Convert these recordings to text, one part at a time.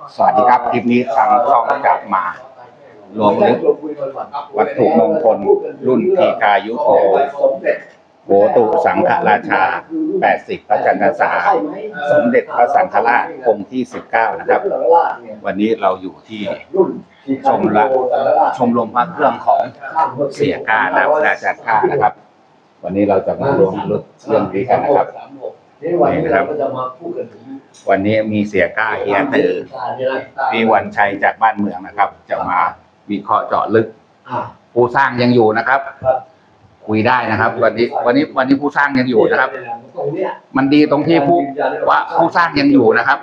สวัสดีครับคลิปนี้ทางช่องจะมาลวงลึกวัตถุมงคลรุ่นทีคายุโกโหตุสังฆราชา80พระจันทสาสมเด็จพระสังฆราชองค์ที่19นะครับวันนี้เราอยู่ที่ชมรมพระเครื่องของเสียก้านะพระอาจารย์ก้านะครับวันนี้เราจะมาลวงลึกเรื่องนี้กันนะครับนี่นะครับวันนี้มีเสียก้าเฮียตือพี่วันชัยจากบ้านเมืองนะครับจะมาวิเคราะห์เจาะลึกผู้สร้างยังอยู่นะครับคุยได้นะครับวันนี้ผู้สร้างยังอยู่นะครับมันดีตรงที่ผู้สร้างยังอยู่นะครับ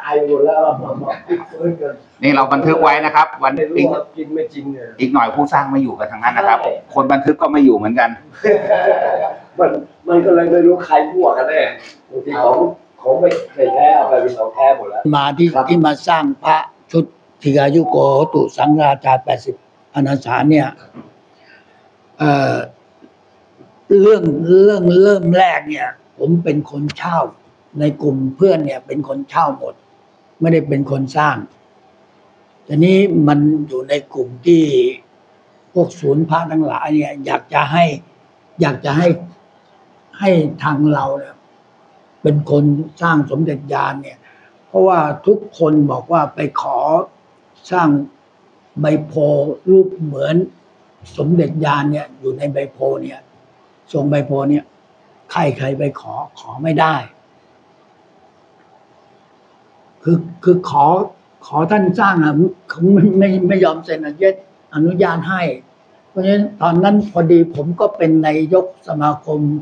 นี่เราบันทึกไว้นะครับวันอีกหน่อยผู้สร้างไม่อยู่กันทั้งนั้นนะครับคนบันทึกก็ไม่อยู่เหมือนกันมันก็เลยไม่รู้ใครบวกกันแน่บางทีของไม่แท้เอาไปเป็นของแท้หมดแล้วมาที่มาสร้างพระชุดทีคายุโกโหตุสังฆราชา80พรรษาเนี่ยเริ่มแรกเนี่ยผมเป็นคนเช่าในกลุ่มเพื่อนเนี่ยเป็นคนเช่าหมดไม่ได้เป็นคนสร้างทีนี้มันอยู่ในกลุ่มที่พวกศูนย์พระทั้งหลายเนี่ยอยากจะให้ทางเราเนี่ยเป็นคนสร้างสมเด็จญาณเนี่ยเพราะว่าทุกคนบอกว่าไปขอสร้างใบโพรูปเหมือนสมเด็จญาณเนี่ยอยู่ในใบโพเนี่ยทรงใบโพเนี่ยใครไปขอไม่ได้คือขอท่านสร้างอ่ะเขาไม่ยอมเซ็นอนุญาตให้เพราะฉะนั้นตอนนั้นพอดีผมก็เป็นนายกสมาคม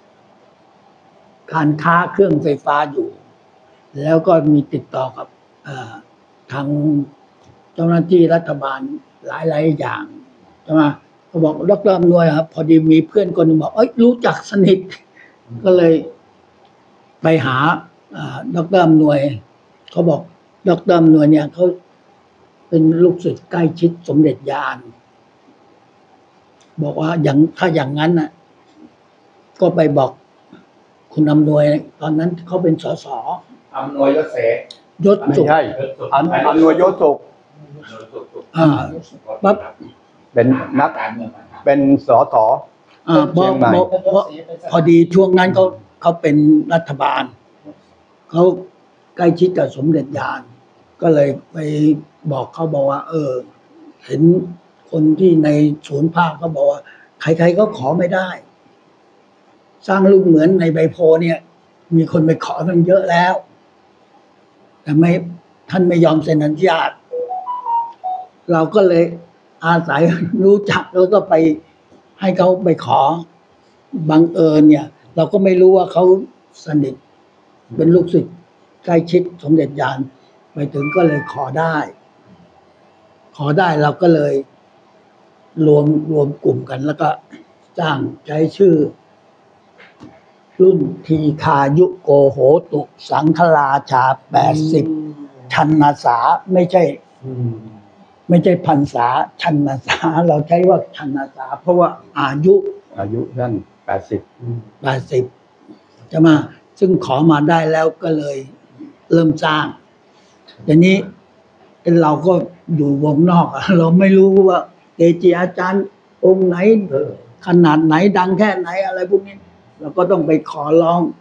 การค้าเครื่องไฟฟ้าอยู่แล้วก็มีติดต่อกับทางเจ้าหน้าที่รัฐบาลหลายอย่างใช่ไหมเขาบอกดร.อำนวยครับพอดีมีเพื่อนคนหนึ่งบอกรู้จักสนิทก็เลยไปหาดร.อำนวยเขาบอกดร.อำนวยเนี่ยเขาเป็นลูกศิษย์ใกล้ชิดสมเด็จญาณบอกว่าถ้าอย่างนั้นน่ะก็ไปบอกคุณอำนวยตอนนั้นเขาเป็นสสอำนวยยศเสยศสุขไม่ใช่อำนวยยศสุขปั๊บเป็นนักเป็นสสเชียงใหม่พอดีช่วงนั้นเขาเป็นรัฐบาลเขาใกล้ชิดกับสมเด็จญาณก็เลยไปบอกเขาบอกว่าเห็นคนที่ในศูนย์ภาคเขาบอกว่าใครๆก็ขอไม่ได้สร้างรูปเหมือนในใบโพเนี่ยมีคนไปขอกันเยอะแล้วแต่ท่านไม่ยอมเซ็นอนุญาตเราก็เลยอาศัยรู้จักแล้วก็ไปให้เขาไปขอบังเอิญเนี่ยเราก็ไม่รู้ว่าเขาสนิทเป็นลูกศิษย์ใกล้ชิดสมเด็จญาณไปถึงก็เลยขอได้เราก็เลยรวมกลุ่มกันแล้วก็จ้างใช้ชื่อรุ่นทีคายุโกโหตุสังฆราชา80ชันนาสาไม่ใช่พรรษาชันนาสาเราใช้ว่าชันนาสาเพราะว่าอายุท่าน 80จะมาซึ่งขอมาได้แล้วก็เลยเริ่มสร้างทีนี้เราก็อยู่วงนอกเราไม่รู้ว่าเกจิอาจารย์องค์ไหนขนาดไหนดังแค่ไหนอะไรพวกนี้เราก็ต้องไปขอร้อง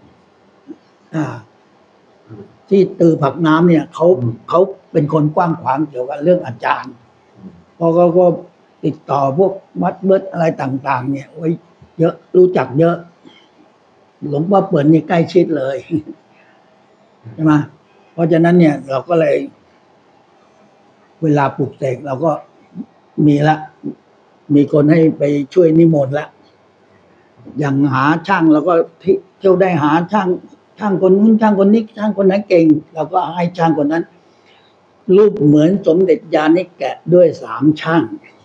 ที่ตือผักน้ำเนี่ยเขาเป็นคนกว้างขวางเกี่ยวกับเรื่องอาจารย์เพราะเขาก็ติดต่อพวกวัดเบิดอะไรต่างๆเนี่ยไว้เยอะรู้จักเยอะหลวงพ่อเปิ่นนี่ใกล้ชิดเลยใช่ไหมเพราะฉะนั้นเนี่ยเราก็เลยเวลาปลุกเสกเราก็มีคนให้ไปช่วยนิมนต์ละอย่างหาช่างเราก็เที่ยวได้หาช่างคนนู้นช่างคนนี้ช่างคนนั้นเก่งเราก็ให้ช่างคนนั้นรูปเหมือนสมเด็จญาณนี่แกะด้วย3ช่าง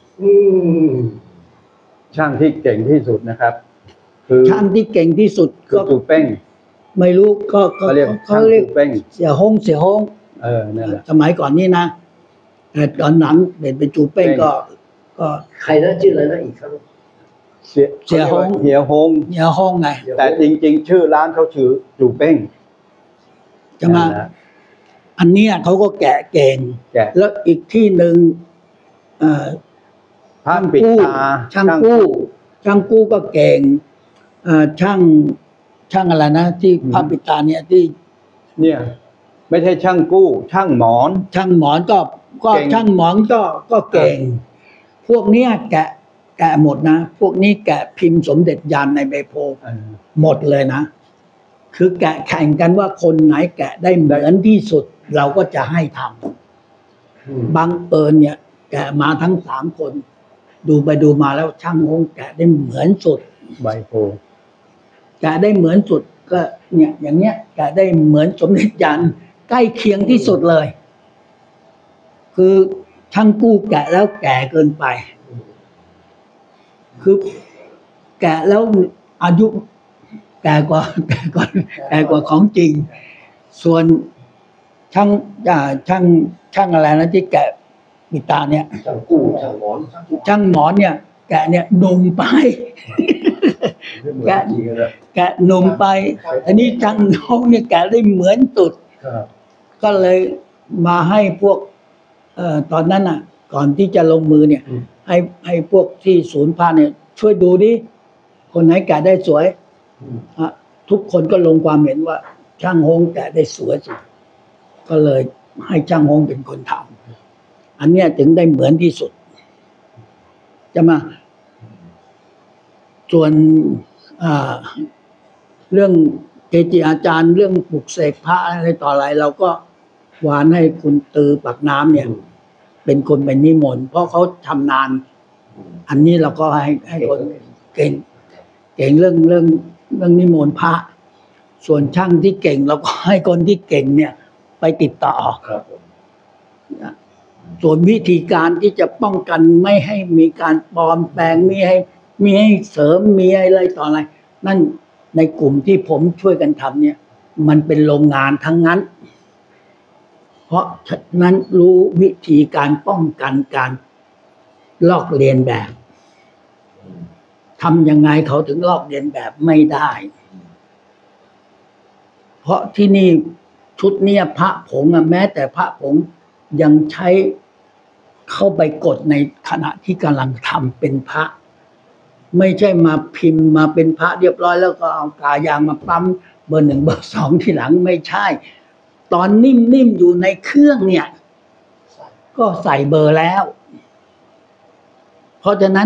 ช่างที่เก่งที่สุดนะครับคือช่างที่เก่งที่สุดก็จูเป้งไม่รู้ก็เขาเรียกเสียฮงนั่นแหละสมัยก่อนนี้นะแต่ตอนหลังเป็นจูเป้งก็ใครนะชื่ออะไรนะอีกครับเสียฮงเฮียฮงไงแต่จริงๆชื่อร้านเขาชื่อจูเป้งจะมาอันเนี้ยเขาก็แกะเก่งแกะแล้วอีกที่หนึ่งเอ่อพระปิดตาช่างกู้ก็เก่งช่างอะไรนะที่พระปิดตาเนี่ยที่เนี่ย ไม่ใช่ช่างกู้ ช่างหมอนช่างหมอนก็เก่งช่างหมอนก็เก่ง พวกเนี้ยแกะหมดนะพวกนี้แกะพิมพ์สมเด็จยานในใบโพธิ์หมดเลยนะคือแกะแข่งกันว่าคนไหนแกะได้เหมือนที่สุด เราก็จะให้ทำบังเอิญเนี่ย แกะมาทั้ง3 คน ดูไปดูมาแล้วช่างฮงแกะได้เหมือนสุดใบโพแกะได้เหมือนสุดก็เนี่ย อย่างเนี้ยแกะได้เหมือนสมเด็จยันใกล้เคียงที่สุดเลย คือช่างกู้แกะแล้วแก่เกินไป คือแกะแล้วอายุแก่กว่าของจริง ส่วนช่างอะไรนะที่แกะปิดตาเนี่ยช่างกู้ช่างหมอนช่างหมอนเนี่ย แกะเนี่ยหนุ่มไปแกะจริงเลยแกะหนุ่มไป อันนี้ช่างน้องเนี่ยแกะได้เหมือนสุดครับก็เลยมาให้พวกตอนนั้นน่ะ ก่อนที่จะลงมือเนี่ย ให้พวกที่ศูนย์ผ้าเนี่ย ช่วยดูดิคนไหนแกะได้สวยทุกคนก็ลงความเห็นว่า ช่างฮงแกะได้สวยสุดก็เลยให้ช่างฮงเป็นคนทำอันเนี้ยถึงได้เหมือนที่สุด จะมา ส่วนเรื่องเกจิอาจารย์เรื่องปลุกเสกพระอะไรต่ออะไรเราก็วานให้คุณตือปากน้ำเนี่ย เป็นคนเป็นนิมนต์เพราะเขาทำนาน อันนี้เราก็ให้คนเก่งเรื่องนิมนต์พระ ส่วนช่างที่เก่งเราก็ให้คนที่เก่งเนี่ย ไปติดต่อครับผมส่วนวิธีการที่จะป้องกันไม่ให้มีการปลอมแปลงมีให้เสริมมีอะไรต่ออะไร นั่นในกลุ่มที่ผมช่วยกันทำเนี่ย มันเป็นโรงงานทั้งนั้น เพราะฉะนั้นรู้วิธีการป้องกันการลอกเลียนแบบทำยังไงเขาถึงลอกเลียนแบบไม่ได้ เพราะที่นี่ชุดเนี่ยพระผงแม้แต่พระผงยังใช้เข้าไปกดในขณะที่กำลังทำเป็นพระ ไม่ใช่มาพิมพ์มาเป็นพระเรียบร้อยแล้วก็เอากายางมาปั๊มเบอร์ 1 เบอร์ 2ทีหลังไม่ใช่ ตอนนิ่มๆอยู่ในเครื่องเนี่ย ก็ใส่เบอร์แล้ว เพราะฉะนั้น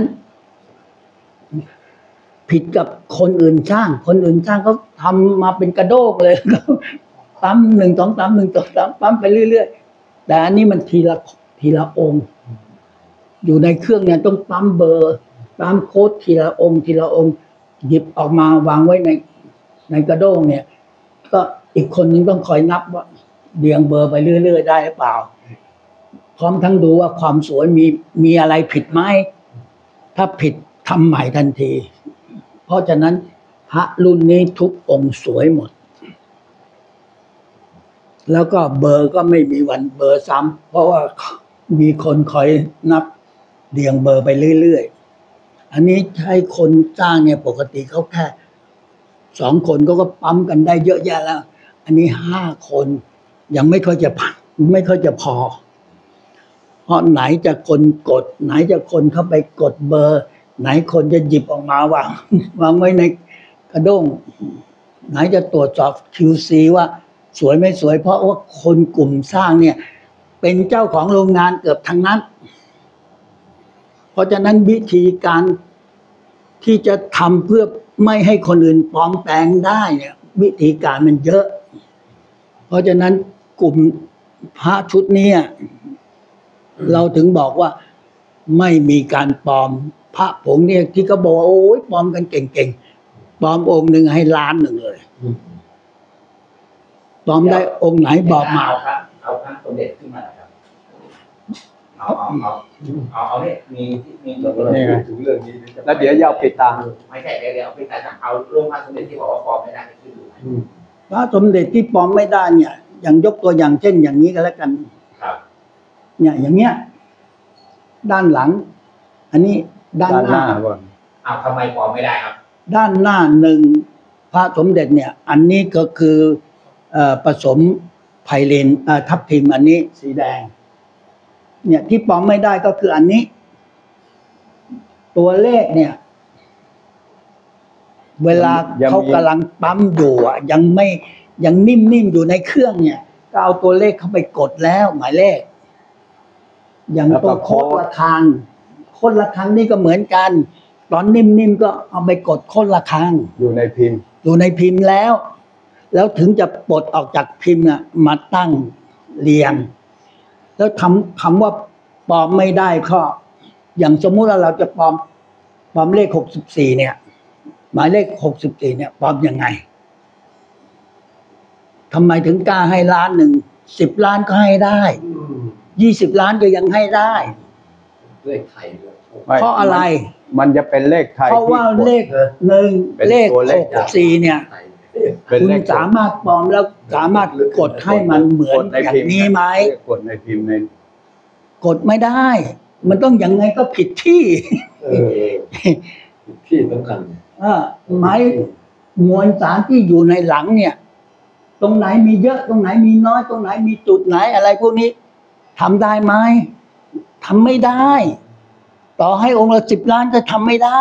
ผิดกับคนอื่นสร้างเขาทำมาเป็นกระโดกเลยปั๊ม1 2 3 1 2 3ปั๊มไปเรื่อยๆแต่อันนี้มันทีละองค์ อยู่ในเครื่องเนี่ยต้องปั๊มเบอร์ปั๊มโค้ดทีละองค์หยิบออกมาวางไว้ในกระโดงเนี่ย ก็อีกคนนึงต้องคอยนับว่าเรียงเบอร์ไปเรื่อยๆได้หรือเปล่า พร้อมทั้งดูว่าความสวยมีอะไรผิดไหมถ้าผิดทำใหม่ทันที เพราะฉะนั้นพระรุ่นนี้ทุกองค์สวยหมด แล้วก็เบอร์ก็ไม่มีวันเบอร์ซ้ำเพราะว่ามีคนคอยนับเรียงเบอร์ไปเรื่อยๆอันนี้ให้คนสร้างเนี่ยปกติเขาแค่2 คนก็ปั๊มกันได้เยอะแยะแล้ว อันนี้5 คนยังไม่ค่อยจะพอ เพราะไหนจะคนกดไหนจะคนเข้าไปกดเบอร์ ไหนคนจะหยิบออกมาวางไว้ในกระด้งไหนจะตรวจสอบ QC ว่าสวยไม่สวยเพราะว่าคนกลุ่มสร้างเนี่ย เป็นเจ้าของโรงงานเกือบทั้งนั้น เพราะฉะนั้นวิธีการที่จะทำเพื่อไม่ให้คนอื่นปลอมแปลงได้เนี่ย วิธีการมันเยอะ เพราะฉะนั้นกลุ่มพระชุดนี้เราถึงบอกว่าไม่มีการปลอมพระผงเนี่ยที่เขาบอกว่าโอ้ยปลอมกันเก่งๆปลอมองค์หนึ่งให้1 ล้านเลยปลอมได้องค์ไหนบอกมาเอาพระสมเด็จขึ้นมาครับเอาเนี่ยมีเรากำลังพูดถึงเรื่องนี้แล้วเดี๋ยวจะเอาปิดตาไม่ใช่เดี๋ยวเอาไปแต่เอาโรงพระสมเด็จที่บอกว่าปลอมไม่ได้ขึ้นดูพระสมเด็จที่ปลอมไม่ได้เนี่ย อย่างยกตัวอย่างเช่นอย่างนี้ก็แล้วกันครับเนี่ยอย่างเงี้ยด้านหลัง อันนี้ด้านหน้าก่อนเอาทำไมปลอมไม่ได้ครับด้านหน้า1พระสมเด็จเนี่ย อันนี้ก็คือผสมพลินทับทิมอันนี้สีแดง เนี่ยที่ปลอมไม่ได้ก็คืออันนี้ ตัวเลขเนี่ย เวลาเขากำลังปั๊มอยู่อ่ะยังนิ่มๆอยู่ในเครื่องเนี่ยก็เอาตัวเลขเข้าไปกดแล้ว หมายเลข อย่างตัวโค้ดระฆังนี่ก็เหมือนกัน ตอนนิ่มๆก็เอาไปกดโค้ดระฆังอยู่ในพิมพ์อยู่ในพิมพ์แล้วถึงจะปลดออกจากพิมพ์มาตั้งเรียง แล้วคำว่าปลอมไม่ได้ก็อย่างสมมุติว่าเราจะปลอมเลข64เนี่ย หมายเลข64เนี่ยปลอมยังไงทำไมถึงกล้าให้ล้านหนึ่ง10 ล้านก็ให้ได้20 ล้านก็ยังให้ได้เลขไทยเลยเพราะอะไรมันจะเป็นเลขไทยเพราะว่าที่กดเลขหนึ่งเป็นเลขตัวเลข 64เนี่ยเป็นคุณเลขสามารถปลอมแล้วสามารถกดให้มันเหมือนกดในอย่าพิมงพ์นี้ไหมกดในพิมพ์ในกดไม่ได้ มันต้องยังไงก็ผิดที่ที่สำคัญหมายมวลสารที่อยู่ในหลังเนี่ย ตรงไหนมีเยอะตรงไหนมีน้อยตรงไหนมีจุดไหนอะไรพวกนี้ทำได้ไหมทำไม่ได้ ต่อให้องค์ละ10 ล้านก็ทำไม่ได้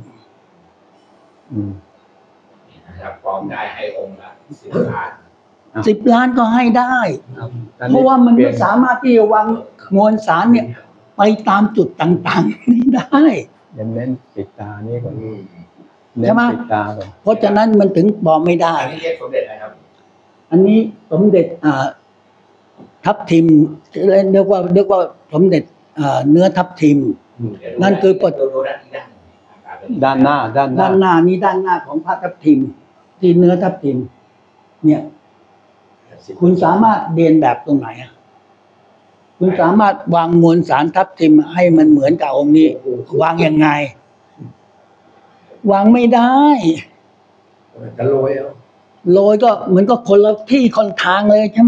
นะครับปลอมได้ให้องค์ละ10 ล้าน 10 ล้านก็ให้ได้ เพราะว่ามันไม่สามารถที่จะวางมวลสารเนี่ย ไปตามจุดต่างๆนี่ได้เน้นปิดตานี่ก่อนใช่ไหมปิดตาก่อนเพราะฉะนั้นมันถึงปลอมไม่ได้อันนี้เรียกสมเด็จนะครับอันนี้สมเด็จทับทิมเรียกว่าสมเด็จเนื้อทับทิม นั่นคือดูด้านนี้ด้านหน้าด้านหน้านี้ด้านหน้าของพระทับทิม ที่เนื้อทับทิม เนี่ย คุณสามารถเรียนแบบตรงไหนอ่ะคุณสามารถวางมวลสารทับทิมให้มันเหมือนกับองค์นี้ วางยังไง วางไม่ได้จะโรยเอาโรยก็เหมือนก็คนละที่คนทางเลยใช่ไหม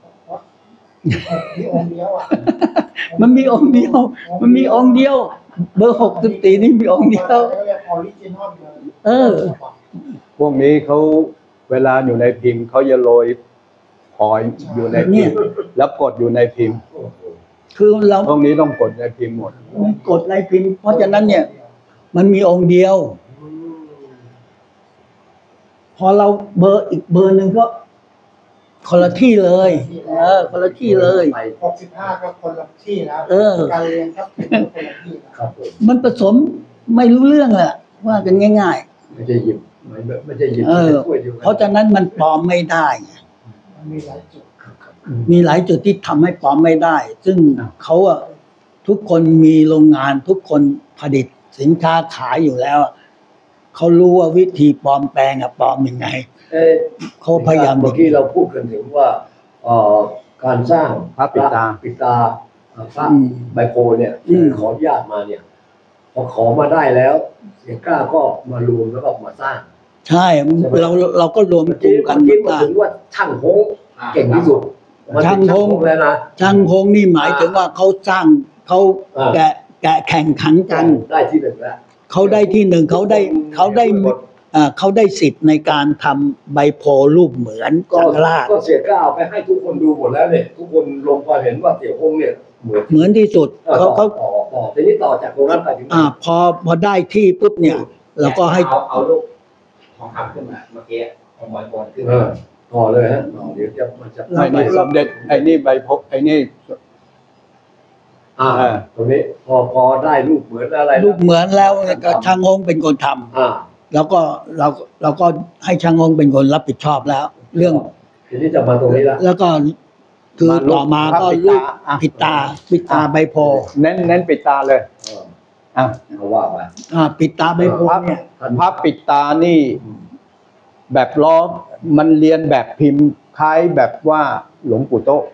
มีองค์เดียวอ่ะมันมีองค์เดียว มันมีองค์เดียว เบอร์64นี่มีองค์เดียวเรียกออริจินอลเลยพวกนี้เขาเวลาอยู่ในพิมพ์เขาจะโรยพอยอยู่ในพิมพ์แล้วกดอยู่ในพิมพ์คือเราพวกนี้ต้องกดในพิมพ์หมดไม่กดในพิมพ์ เพราะฉะนั้นเนี่ย มันมีองค์เดียว พอเราเบอร์อีกเบอร์หนึ่งก็คนละที่เลย คนละที่เลย 65ก็คนละที่นะ การเรียนครับคนละที่นะครับผมมันผสมไม่รู้เรื่องแหละว่ากันง่ายไม่ใช่หยิบไม่ใช่หยิบๆ เพราะฉะนั้นมันปลอมไม่ได้มันมีหลายจุดมีหลายจุดที่ทำให้ปลอมไม่ได้ ซึ่งเขาอะทุกคนมีโรงงานทุกคนผลิตสินค้าขายอยู่แล้วอะเขารู้ว่าวิธีปลอมแปลงอะปลอมยังไง เขาพยายามเมื่อกี้เราพูดกันถึงว่าการสร้างพระปิดตาพระใบโพเนี่ยขออนุญาตมาเนี่ย พอขอมาได้แล้ว เสียกล้าก็มารวมแล้วก็มาสร้างใช่เราก็รวมเมื่อกลุ่กี้มกันมามาถึงว่าช่างโฮงเก่งที่สุดมาถึช่างโฮงแล้วนะช่างพงนี่หมายถึงว่าเขาสร้างเขาแกะแข่งขันกันได้ที่หนึ่งแล้วเขาได้ที่หนึ่งเขาได้สิทธิ์ในการทำใบโพลรูปเหมือนก็สังฆราชก็เสียกล้าเอาไปให้ทุกคนดูหมดแล้วเนี่ยทุกคนลงความเห็นว่าเสี่ยโฮงเนี่ยเหมือนเหมือนที่สุดเขาต่อทีนี้ต่อจากตรงนั้นไปถึงพอได้ที่ปุ๊บเนี่ยเราก็ให้เอาลูกทองคำขึ้นมาเมื่อกี้ของบอลบอลขึ้นมาต่อเลยฮะเดี๋ยวจะมันจะไอ้นี่สมเด็จไอ้นี่ใบพกไอ้นี่ตรงนี้พอได้รูปเหมือนอะไรรูปเหมือนแล้วก็ช่างฮงเป็นคนทำแล้วก็เราก็ให้ช่างฮงเป็นคนรับผิดชอบแล้ว เรื่องทีนี้จะมาตรงนี้ละแล้วก็คือต่อมาก็รูปปิดตาใบโพลเน้นปิดตาเลยอ่ะเขาว่าไปปิดตาใบโพลเนี่ยพระปิดตานี่ แบบล้อมันเรียนแบบพิมพ์คล้ายแบบว่าหลวงปู่โตะ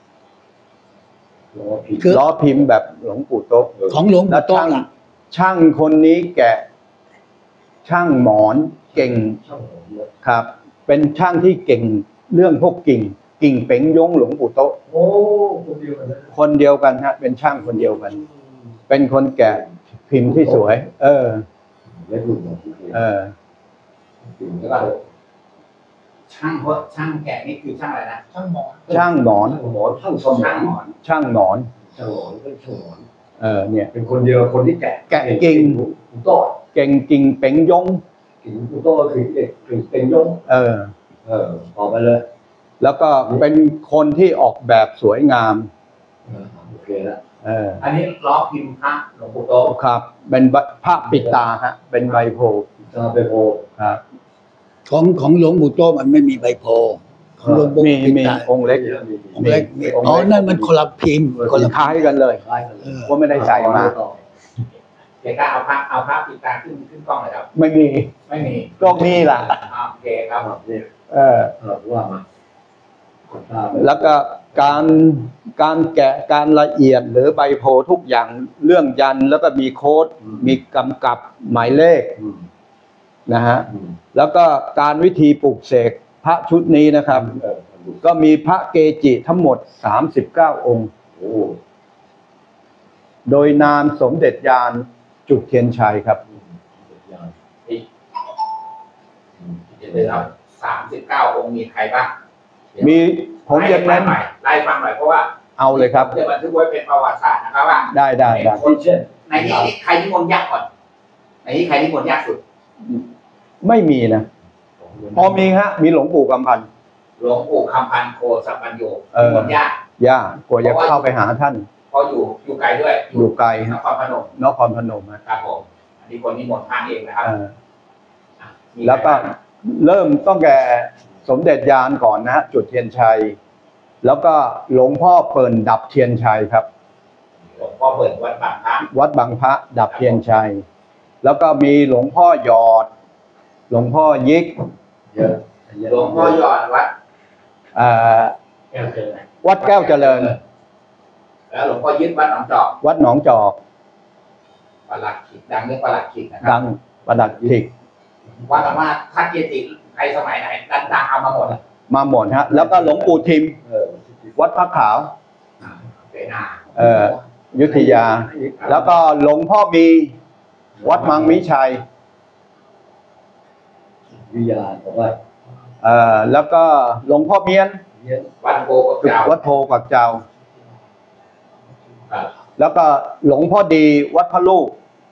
คือล้อพิมพ์แบบหลวงปู่โตะของหลวงแล้ปู่วโตะล่ะช่างคนนี้แกะช่างหมอนเก่งครับ เป็นช่างที่เก่งเรื่องพวกกิ่งเป๋งยงหลวงปู่โตะโอ้คนเดียวกันนะคนเดียวกันฮะเป็นช่างคนเดียวกัน เป็นคนแกะพิมพ์ที่สวยได้รูปเออช่างแกะนี่คือช่างอะไรนะช่างหมอนช่างหนอนหมอช่างสมช่างหมออนช่างหนอนช่างหมอนก็ช่างหมอนเนี่ยเป็นคนเดียวคนที่แกะแกะเก่งกูโต้เก่งจริงเป๋งยงกินกูโต้คือเด็กคือเป็นยงออกไปเลยแล้วก็เป็นคนที่ออกแบบสวยงามโอเคแล้วอันนี้ล้อพิมพ์พระหลวงปู่โตครับ เป็นพระปิดตาฮะเป็นใบโพธิ์จะไปโพครับของหลวงปู่โตมันไม่มีใบโพธิ์ของหลวงปู่มีปิดมีตาองค์เล็กองค์เล็กมีองค์เล็กอ๋อนั่นมันคนละพิมพ์คนละคล้ายกันเลยคล้ายกันเลยว่าไม่ได้ใส่มาเดี๋ยวก็เอาพระปิดตาขึ้นกล้องเลยครับไม่มีไม่มีก็มีล่ะโอเคครับนี่ ว่ามาแล้วก็การแกะการละเอียดหรือใบโพธิ์ทุกอย่างเรื่องยันแล้วก็มีโค้ดมีกำกับหมายเลขนะฮะแล้วก็การวิธีปลูกเสกพระชุดนี้นะครับ ก็มีพระเกจิทั้งหมด39องค์โดยนามสมเด็จยานจุดเทียนชัยครับเดี๋ยวเรา39 องค์มีใครบ้างมีผมจะไล่เน้นไล่ฟังหน่อยเพราะว่าเอาเลยครับจะบันทึกไว้เป็นประวัติศาสตร์นะครับว่าได้ที่เช่นในนี้ใครนิมนต์ยากก่อนในนี้ใครนิมนต์ยากสุดไม่มีนะพอมีฮะมีหลวงปู่กำพันธ์หลวงปู่คำพันธ์โคสัมปัญโยเออนิมนต์ยากย่ากว่าจะเข้าไปหาท่านเพราะอยู่ไกลด้วยอยู่ไกลนฮะครพนมนครพนมฮะครับผมอันนี้คนนิมนต์พระเองนะครับแล้วก็เริ่มต้องแก่สมเด็จยานก่อนนะฮะจุดเทียนชัย แล้วก็หลวงพ่อเปิ่นดับเทียนชัยครับหลวงพ่อเปิดวัดบางพระวัดบางพระดับเทียนชัย แล้วก็มีหลวงพ่อหยอด หลวงพ่อยิกเยอะหลวงพ่อหยอดวัดวัดแก้วเจริญแล้วหลวงพ่อยึดวัดหนองจอกวัดหนองจอกประหลัดขิกดังเรื่องประหลัดขิกนะครัดังประดับถิกว่ากันว่าถ้าเกจิใครสมัยไหนดังเอามาหมดมาหมดฮะแล้วก็หลวงปู่ทิม วัดพระขาวเสนายุทธยา แล้วก็หลวงพ่อมีวัดมังมิชัยวิทยาบอกว่าแล้วก็หลวงพ่อเมียนวัดโพกับเจ้าวัดโพปักเจ้าครับแล้วก็หลวงพ่อดีวัดพระลูก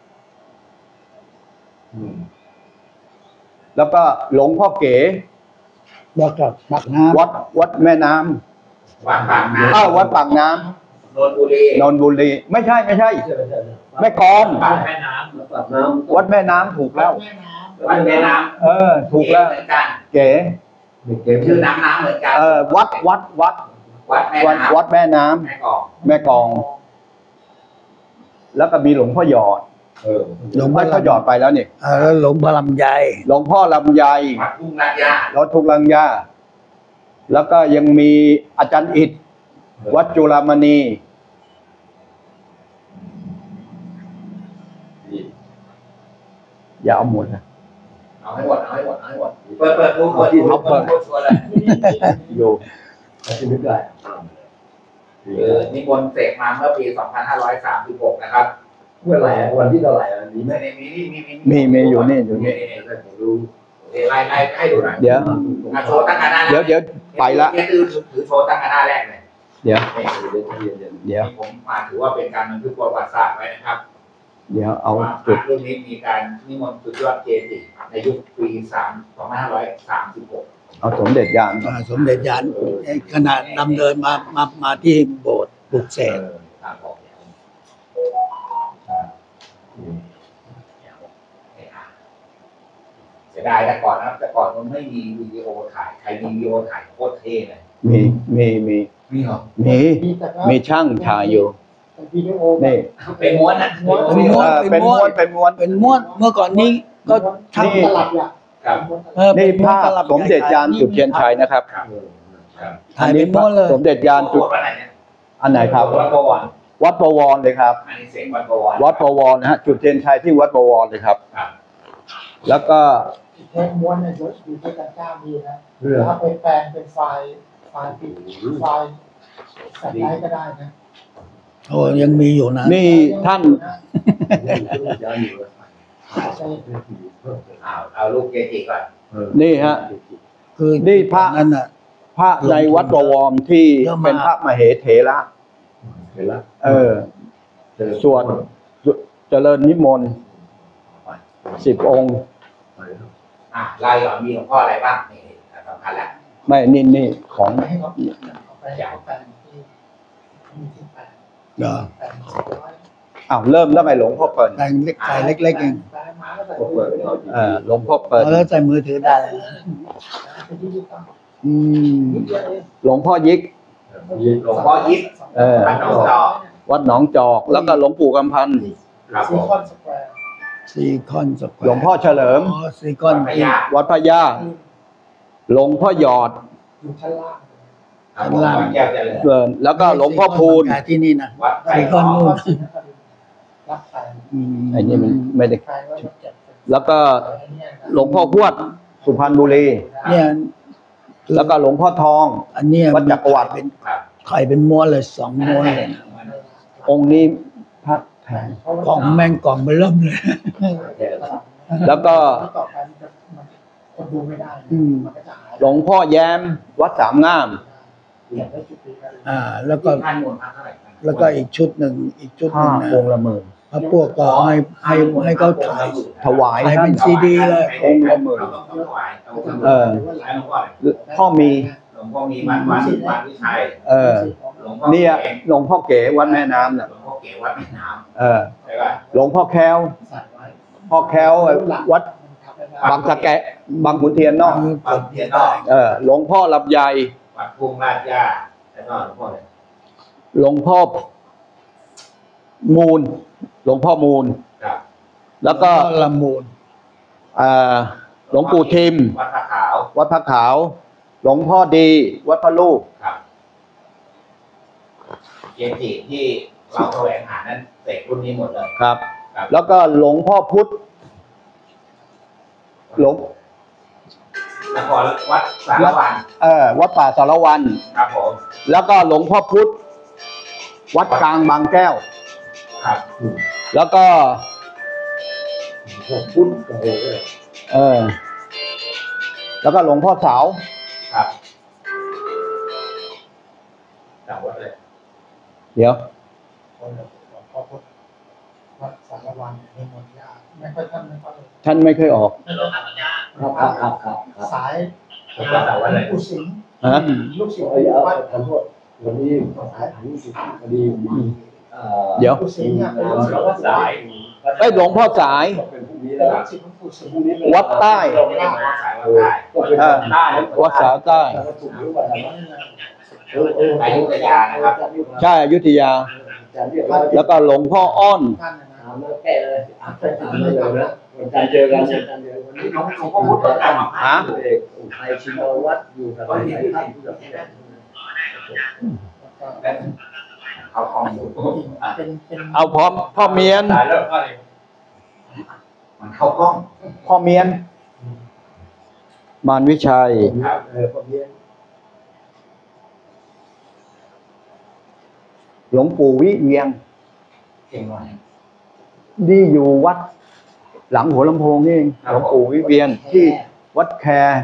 แล้วก็หลวงพ่อเก๋วัดกับปากน้ำวัดแม่น้ำวัดปากน้วัดปากน้ำนนทบุรีำนนทบุรีไม่ใช่แม่กลองปากแม่น้ปากน้ำวัดแม่น้ำถูกแล้วแม่น้ำวัดแม่น้ำถูกแล้วเหมือนกันเก๋เกมชื่อน้ำเหมือนกันวัดวัดแม่น้ำวัดแม่น้ำแม่กอกแม่กลอง แล้วก็มีหลวงพ่อหยอดหลวงพ่พ่ออหยอดไปแล้วนี่แล้วหลวงพ่อลำไยหลวงพ่อลำไยวัดทุ่งลาดยารถทุกลังยาแล้วก็ยังมีอาจารย์อิฐวัดจุฬามณีอย่าเอาหมดนะเอาให้หมดเปิดดูหมดชัวร์เลยอยู่ที่นึกได้นิมนต์เสกมาเมื่อปี 2536 นะครับเมื่อไหร่วันที่เท่าไหร่นี้ไหมมีอยู่นี่อยู่นี่รู้ไล่ให้ดูหน่อยเดี๋ยวโชว์ตั้งกันหน้าเดี๋ยวไปละถือโชว์ตั้งกันหน้าแรกเลยเดี๋ยวเดี๋ยวผมมาถือว่าเป็นการบันทึกประวัติศาสตร์ไว้นะครับเดี๋ยวเอาว่าจุดรุ่นนี้มีการนิมนต์สุดยอดเกจิในยุคปี 2536 เอาสมเด็จยานสมเด็จยานขณะดำเนินมาที่โบสถ์ปลุกเสกครับผมเสียดายแต่ก่อนนะแต่ก่อนมันไม่มีวิดีโอถ่ายใครมีวิดีโอถ่ายโคตรเท่เลยมีมีเหรอมีช่างถ่ายอยู่วิดีโอนี่เป็นม้วนนะเป็นม้วนเป็นม้วนเมื่อก่อนนี้ก็ช่างตลับอ่ะครับนี่ภาพสมเด็จยานจุดเทียนชัยนะครับครับถ่ายเป็นม้วนเลยสมเด็จยานจุดวัดไหนเนี่ยอันไหนครับวัดประวันวัดประวรเลยครับอันนี้เสียงวัดประวันวัดประวรนะฮะจุดเทียนชัยที่วัดประวรเลยครับครับแล้วก็เทปม้วนเนี่ยอยู่ที่กันเจ้าดีนะเรื่องถ้าไปแปลงเป็นไฟล์ปิดไฟล์แฟลชไดรฟ์ก็ได้นะโอ้ยังมีอยู่นะนี่ท่านย้ายอยู่เอาลูกเกจิก่อนนี่ฮะคือนี่พระนั่นน่ะพระในวัดบวรที่เยอะมากเป็นพระมเหเถระเห็นแล้วสวดเจริญนิมนต์10 องค์ไล่ก่อนมีหลวงพ่ออะไรบ้างนี่สำคัญแหละไม่นี่ของให้เขาเอาไปเอาแปลงที่มีที่แปลงเหรอแปลง400 อ้าวเริ่มแล้วไงหลวงพ่อเปิดแต่งเล็กใส่เล็กๆเองแปลงมาก็ใส่หลวงพ่อเปิดแล้วใส่มือถือได้เป็นที่ยึดตั้งอืมนิดเดียวเองหลวงพ่อยิกหลวงพ่อยิป วัดหนองจอกวัดหนองจอก แล้วก็หลวงปู่กำพันธ์ครับผซีมคอนสแควร์ซีคอนสแควร์หลวงพ่อเฉลิมซีคอนพญาวัดพระยาหลวงพ่อหยอดอยู่ชั้นล่างครับผมวัดแก้วเจริญแล้วก็หลวงพ่อพูนที่นี่นะวัดไผ่ซีคทออน งนู่นรับแปลงไอ้นี่มันไม่ได้แปลงไว้เก็บเป็นแล้วก็อันเนี้ยนะหลวงพ่อพวดสุพรรณบุรีเนี่ยแล้วก็หลวงพ่อทองอันเนี้ยวัดจักรวรรดิเป็นครับไข่เป็นม้วนเลย2 ม้วนเลยนะองค์นี้พระแพงกล่องแม่งกล่องมันเริ่มเลยแล้วก็ต่อไปมันคนดูไม่ได้อืมมันก็จะหายหลวงพ่อแย้ม วัดสามงามเปลี่ยนได้จุดนี้ได้เลยแล้วก็ท่านหมดพักเท่าไหร่ครับแล้วก็อีกชุดหนึ่งนะองค์ละหมื่นพระพวกก็ให้เขาถ่ายถวายถ่ายท่าเป็น นซีดีเลยองค์ละหมื่นเราต้องถวายเอาเออแล้วหลวงพ่ออะไรพ่อมีหลวงพ่อมีวัดวิชัย หลวงพ่อเนี่ยเก๋หลวงพ่อเก๋วัดแม่น้ำน่ะหลวงพ่อเก๋วัดแม่น้เออำใช่ป่ะหลวงพ่อแค้วใส่ไว้พ่อแค้ววัดบางสะแกะบางขุนเทียนนอกวัดเทียนนอกหลวงพ่อลำไยวัดพุ่งราชย่าแล้วก็หลวงพ่ออะไรหลวงพ่อมูล หลวงพ่อมูลครับแล้วก็ละมูลหลวงปู่ทิมวัดพระขาววัดพระขาว หลวงพ่อดี วัดพระลูกครับเกจิที่เราแสวงหานั้นเสกรุ่นนี้หมดเลยครับครับแล้วก็หลวงพ่อพุทธหลวงนครวัดสารวันวัดป่าสารวันครับผมแล้วก็หลวงพ่อพุทธวัดกลางบางแก้วครับแล้วก็พุทธโอ้โหแล้วก็หลวงพ่อสาวครับจำวัดเลยเดี๋ยวคนละพอพุทธวัดสารวันมีหมดยาไม่ค่อยท่านไม่ค่อยท่านไม่เคยออกครับสายผมก็จำวัดเลยผู้สิงห์ฮะลูกศิษย์เอ้ยวัดขอโทษวันนี้สายอันนี้สิคดีมีเดี๋ยวผู้สิงห์เนี่ยเป็นลูกศิษย์วัดสายไอ้ยหลวงพ่อสายเป็นพรุ่งนี้เป็แล้นวลูกศิษย์ของผู้สิงห์วัดใต้เราไม่ได้วัดสายวัดใต้ก็เป็นใต้วัดสาวใต้ถูกหรือเปล่าอยุธยานะครับใช่อยุธยา แล้วก็หลวงพ่ออ้อนท่านนะถามแล้วแก้เลยถามได้เลยนะวันจันทร์เจอกันวันจันทร์เจอกันวันนี้หลวงพ่อพุทธประจำมาฮะเอกไทยชินวัตรอยู่กับท่านผู้จัดการเขาคลองอยู่เป็นเอาพ่อเมียนสายเลิกก็เลยมันเข้ากล้องพ่อเมียน มารวิชัยคนเรียนหลวงปู่วิเวียงเก่งหน่อยนี่อยู่วัดหลังหัวลำโพงนี่เองครับหลวงปู่วิเวียงที่วัดแค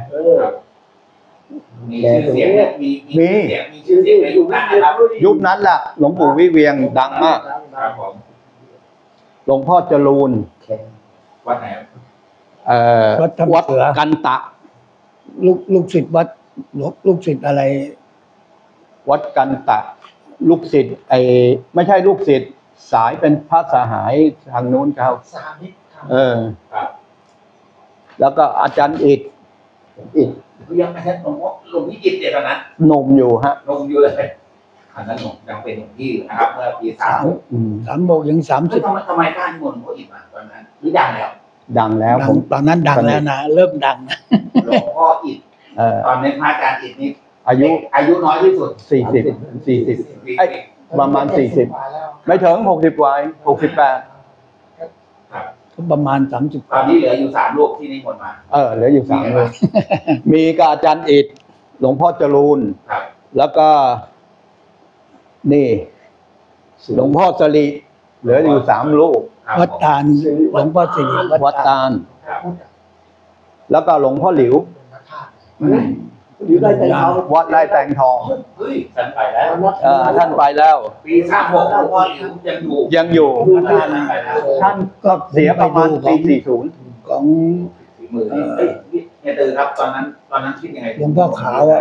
มีชื่อเสียงเนี่ยมีชื่อเสียงในยุคนั้นนะครับยุคนั้นแหละหลวงปู่วิเวียงดังมากครับผมหลวงพ่อจรูนวัดไหนวัดถ้ำวัดเสือกันตะลูกศิษย์วัดลูกศิษย์อะไรวัดกันตะ ลูกศิษย์ไม่ใช่ลูกศิษย์สายเป็นพระสหายทางนู้นเขาสามิตรครับครับแล้วก็อาจารย์อิฐยังไม่ใช่หลวงพ่อหลวงพี่จิตเดียวกันนะหนุ่มอยู่ฮะลงอยู่เลยอันนั้นหลวงยังเป็นหลวงพี่นะครับเมื่อปี30 อืม 3 โมงยังทำไมกล้านิมนต์พระอิฐมาตอนนั้นหรือดังแล้วดังแล้ว 30 ผมตอนนั้นดังแล้วนะเริ่มดังนะหลวงพ่ออิฐตอนนี้พระอาจารย์อิฐนี่อายุน้อยที่สุด 40 ประมาณ40 กว่าแล้วไม่ถึง60วัย68 ครับประมาณตอนนี้เหลืออยู่3ลูกที่นิมนต์มาเหลืออยู่3เลยมีกับอาจารย์อิฐหลวงพ่อจรูนครับแล้วก็ นี่ หลวงพ่อสริเหลืออยู่3ลูกครับ 30วัดตาลหลวงพ่อสิริวัดตาลครับแล้วก็หลวงพ่อหลิวเป็นพระธาตุอยู่ได้แต่เขาวัดไร่แตงทองเฮ้ยท่านไปแล้วท่านไปแล้วปี36ยังอยู่ยังอยู่ท่านท่านก็เสียประมาณปี40 ของฝีมือนี่เฮ้ยเฮียตือครับตอนนั้นคิดยังไงหลวงพ่อขาวอ่ะ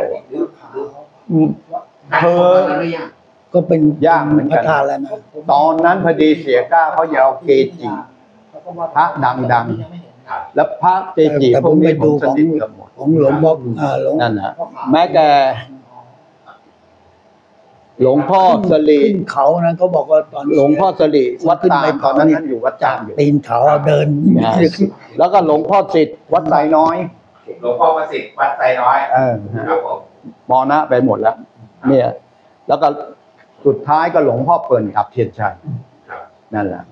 เธอตอนนั้นไม่ยากก็เป็นยากเหมือนพกัระนธาตุแล้วนะตอนนั้นพอดีเสียกล้าเขาจะเอาเกจิพระดังๆ แล้วพระเกจิพวกนี้ผมสนิทกับหมดของหลวงพ่อหลวงนั่นนะแม้แต่หลวงพ่อสลีขึ้นเขานะเขาบอกว่าตอนหลวงพ่อสลีวัดขึ้นตาไปมตอนนั้นท่านอยู่วัดจาตาก มอยู่ตีนเขาเดินแล้วก็หลวงพ่อสิทธิ์วัดไซน้อยหลวงพ่อประสิทธิ์วัดไซน้อย ครับผมมรณะไปหมดแล้ว เนี่ย แล้วก็สุดท้ายก็หลวงพ่อเปิ่นอับเทียนชัยครับนั่นแหละ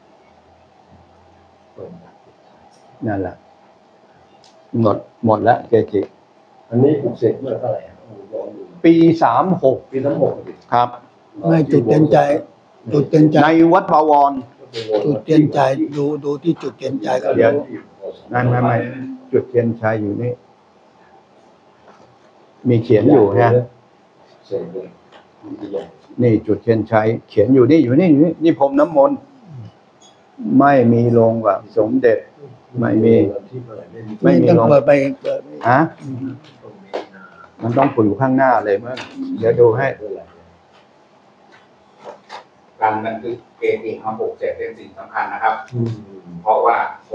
นั่นแหละหมดแล้วเกจิอันนี้ปลุกเสกเมื่อเท่าไหร่ลองดูปี36 ปี36 ครับไม่จุดเทียนใจ จุดเทียนใจในวัดบวรจุดเทียนใจดูที่จุดเทียนใจก็เดี๋ยวรู้ไม่จุดเทียนชัยอยู่นี่ มีเขียนอยู่ฮะเสกเลยนี่จุดเทียนชัยเขียนอยู่นี่นี่พรมน้ำมนต์ไม่มีลงกับสมเด็จ ไม่มี ไม่มีต้องลงเปิดไปเปิดฮะมันต้องอยู่ข้างหน้าเลยมั้งเดี๋ยวดูให้การบันทึกเกจิมาปลุกเสกเป็นสิ่งสำคัญนะครับ เพราะว่าคน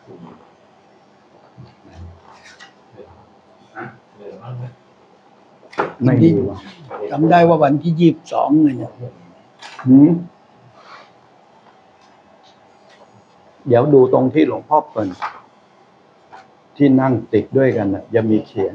ไม่มีว่ะจำได้ว่าวันที่22เลยเนี่ยหืมเดี๋ยวดูตรงที่หลวงพ่อเปิ่นที่นั่งติดด้วยกันน่ะยังมีเขียน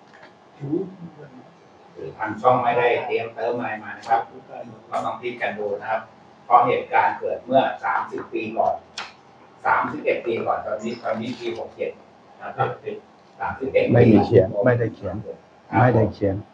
ทางช่องไม่ได้เตรียมเติมอะไรมานะครับเราต้องพิจกันดูนะครับ เพราะเหตุการณ์เกิดเมื่อ30 ปีก่อน31 ปีก่อนตอนนี้ปี67นะครับ31 ไม่มีเขียน ไม่ได้เขียน ไม่ได้เขียน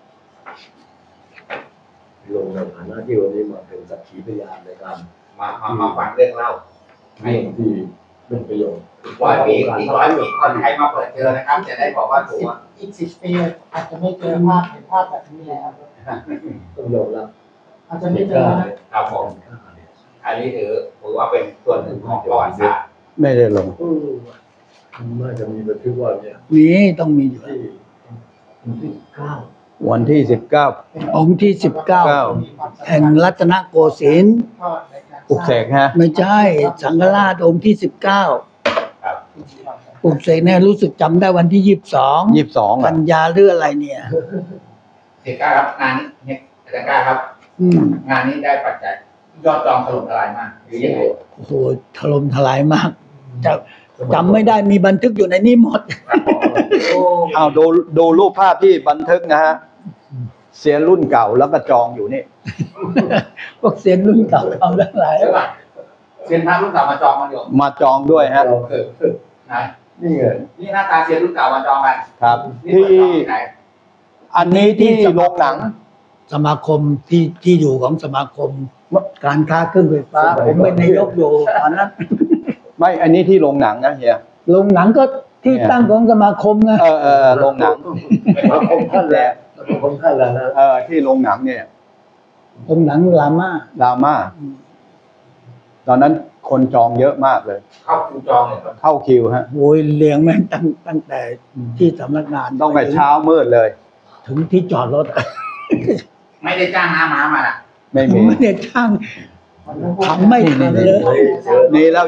ลงในฐานะที่วันนี้มาเป็นสักขีพยานในการมาฟังเรื่องเล่าเรื่องที่เป็นประโยชน์ 100 ปีอีก100 ปีคนใครมาเปิดเจอนะครับ จะได้บอกว่าถูกอีก10 ปีอาจจะไม่เจอภาพเห็นภาพแบบนี้แล้วต้องยอมรับอาจจะไม่เจอนะครับผมอันนี้ถือว่าเป็นส่วนหนึ่งของประวัติศาสตร์ไม่ได้ลงน่าจะมีบันทึกว่าเนี่ยมีต้องมีอยู่ที่9 วันที่19 องค์ที่19แห่งรัตนโกสินทร์ปลุกเสกฮะไม่ใช่สังฆราชองค์ที่19 ครับปลุกเสกเนี่ยรู้สึกจำได้วันที่22 22 กันยาหรืออะไรเนี่ยเอกล้าครับงานนี้เนี่ยอาจารย์กล้าครับ งานนี้ได้ปัจจัยยอดจองถล่มทลายมากหรือยังไงโอ้โหถล่มทลายมากจำไม่ได้มีบันทึกอยู่ในนี้หมดเอาดูรูปภาพที่บันทึกนะฮะเสียรุ่นเก่าแล้วก็จองอยู่นี่พวกเซียนรุ่นเก่าทำทั้งหลายใช่ป่ะเซียนพระรุ่นเก่ามาจองมันอยู่มาจองด้วยฮะนะนี่ไงนี่หน้าตาเซียนรุ่นเก่ามาจองกันครับนี่ที่เปิดจองที่ไหนอันนี้ที่โรงหนังสมาคมที่อยู่ของสมาคมการค้าเครื่องไฟฟ้าผมเป็นนายกอยู่ตอนนั้นไม่อันนี้ที่โรงหนังนะเฮียโรงหนังก็ที่ตั้งของสมาคมไงโรงหนังมาคมท่านแล้วคมท่านแล้วนะที่โรงหนังเนี่ยโรงหนังรามาดราม่าตอนนั้นคนจองเยอะมากเลยเข้าคิวจองเลยครับเข้าคิวฮะโวยเลี้ยงแม่งตั้งแต่ที่สำนักงานต้องไปเช้ามืดเลยถึงที่จอดรถไม่ได้จ้างน้าม้ามานะไม่มีไม่ได้ช่างทำไม่ทันเลยนี่แล้ว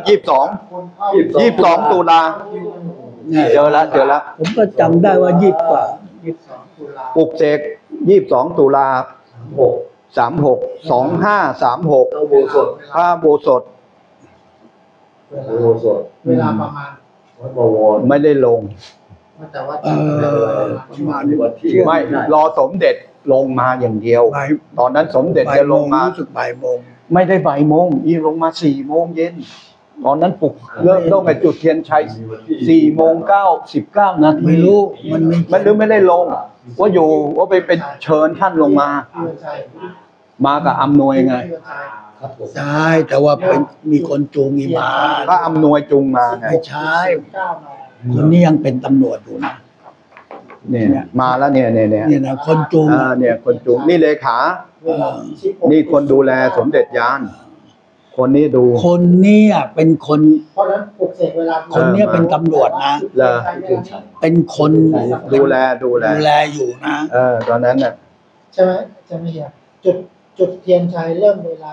22ตุลา เจอแล้วผมก็จำได้ว่า20 กว่า 22 ตุลาปลุกเสก22ตุลา 6 36 2536 เอาโบสถพระโบสถโบสถเวลาประมาณวัดบวรไม่ได้ลงแต่ว่าประมาณวันที่ไม่รอสมเด็จลงมาอย่างเดียวบ่ายตอนนั้นสมเด็จบ่ายจะโมลงงมารู้สึกบ่ายโมงไม่ได้บ่ายโมงอีลงมา4 โมงเย็น ตอนนั้นปลุกเริ่มต้องไปจุดเทียนชัย4 โมง 19 นาทีไม่รู้มันไม่มันหรือไม่ได้ลง ว่าอยู่ว่าไปเป็นเชิญท่านลงมา มากับอำนวยไงครับผมใช่แต่ว่าเป็นมีคนจูงอีมาก็อำนวยจุงมาไงไม่ใช่คนนี้ยังเป็นตำรวจอยู่นะเนี่ยมาแล้วเนี่ยเนี่ยนะคนจูงเนี่ยคนจูงนี่เลขาเวลา16 นี่คนดูแลสมเด็จยาน คนนี้ดูคนเนี้เป็นคนเพราะฉะนั้นปลุกเสกเวลาคนเนี้ยเป็นตำรวจนะเหรอเป็นคนดูแลดูแลอยู่นะตอนนั้นน่ะใช่ไหมจะมีจุดเทียนชัยเริ่มเวลา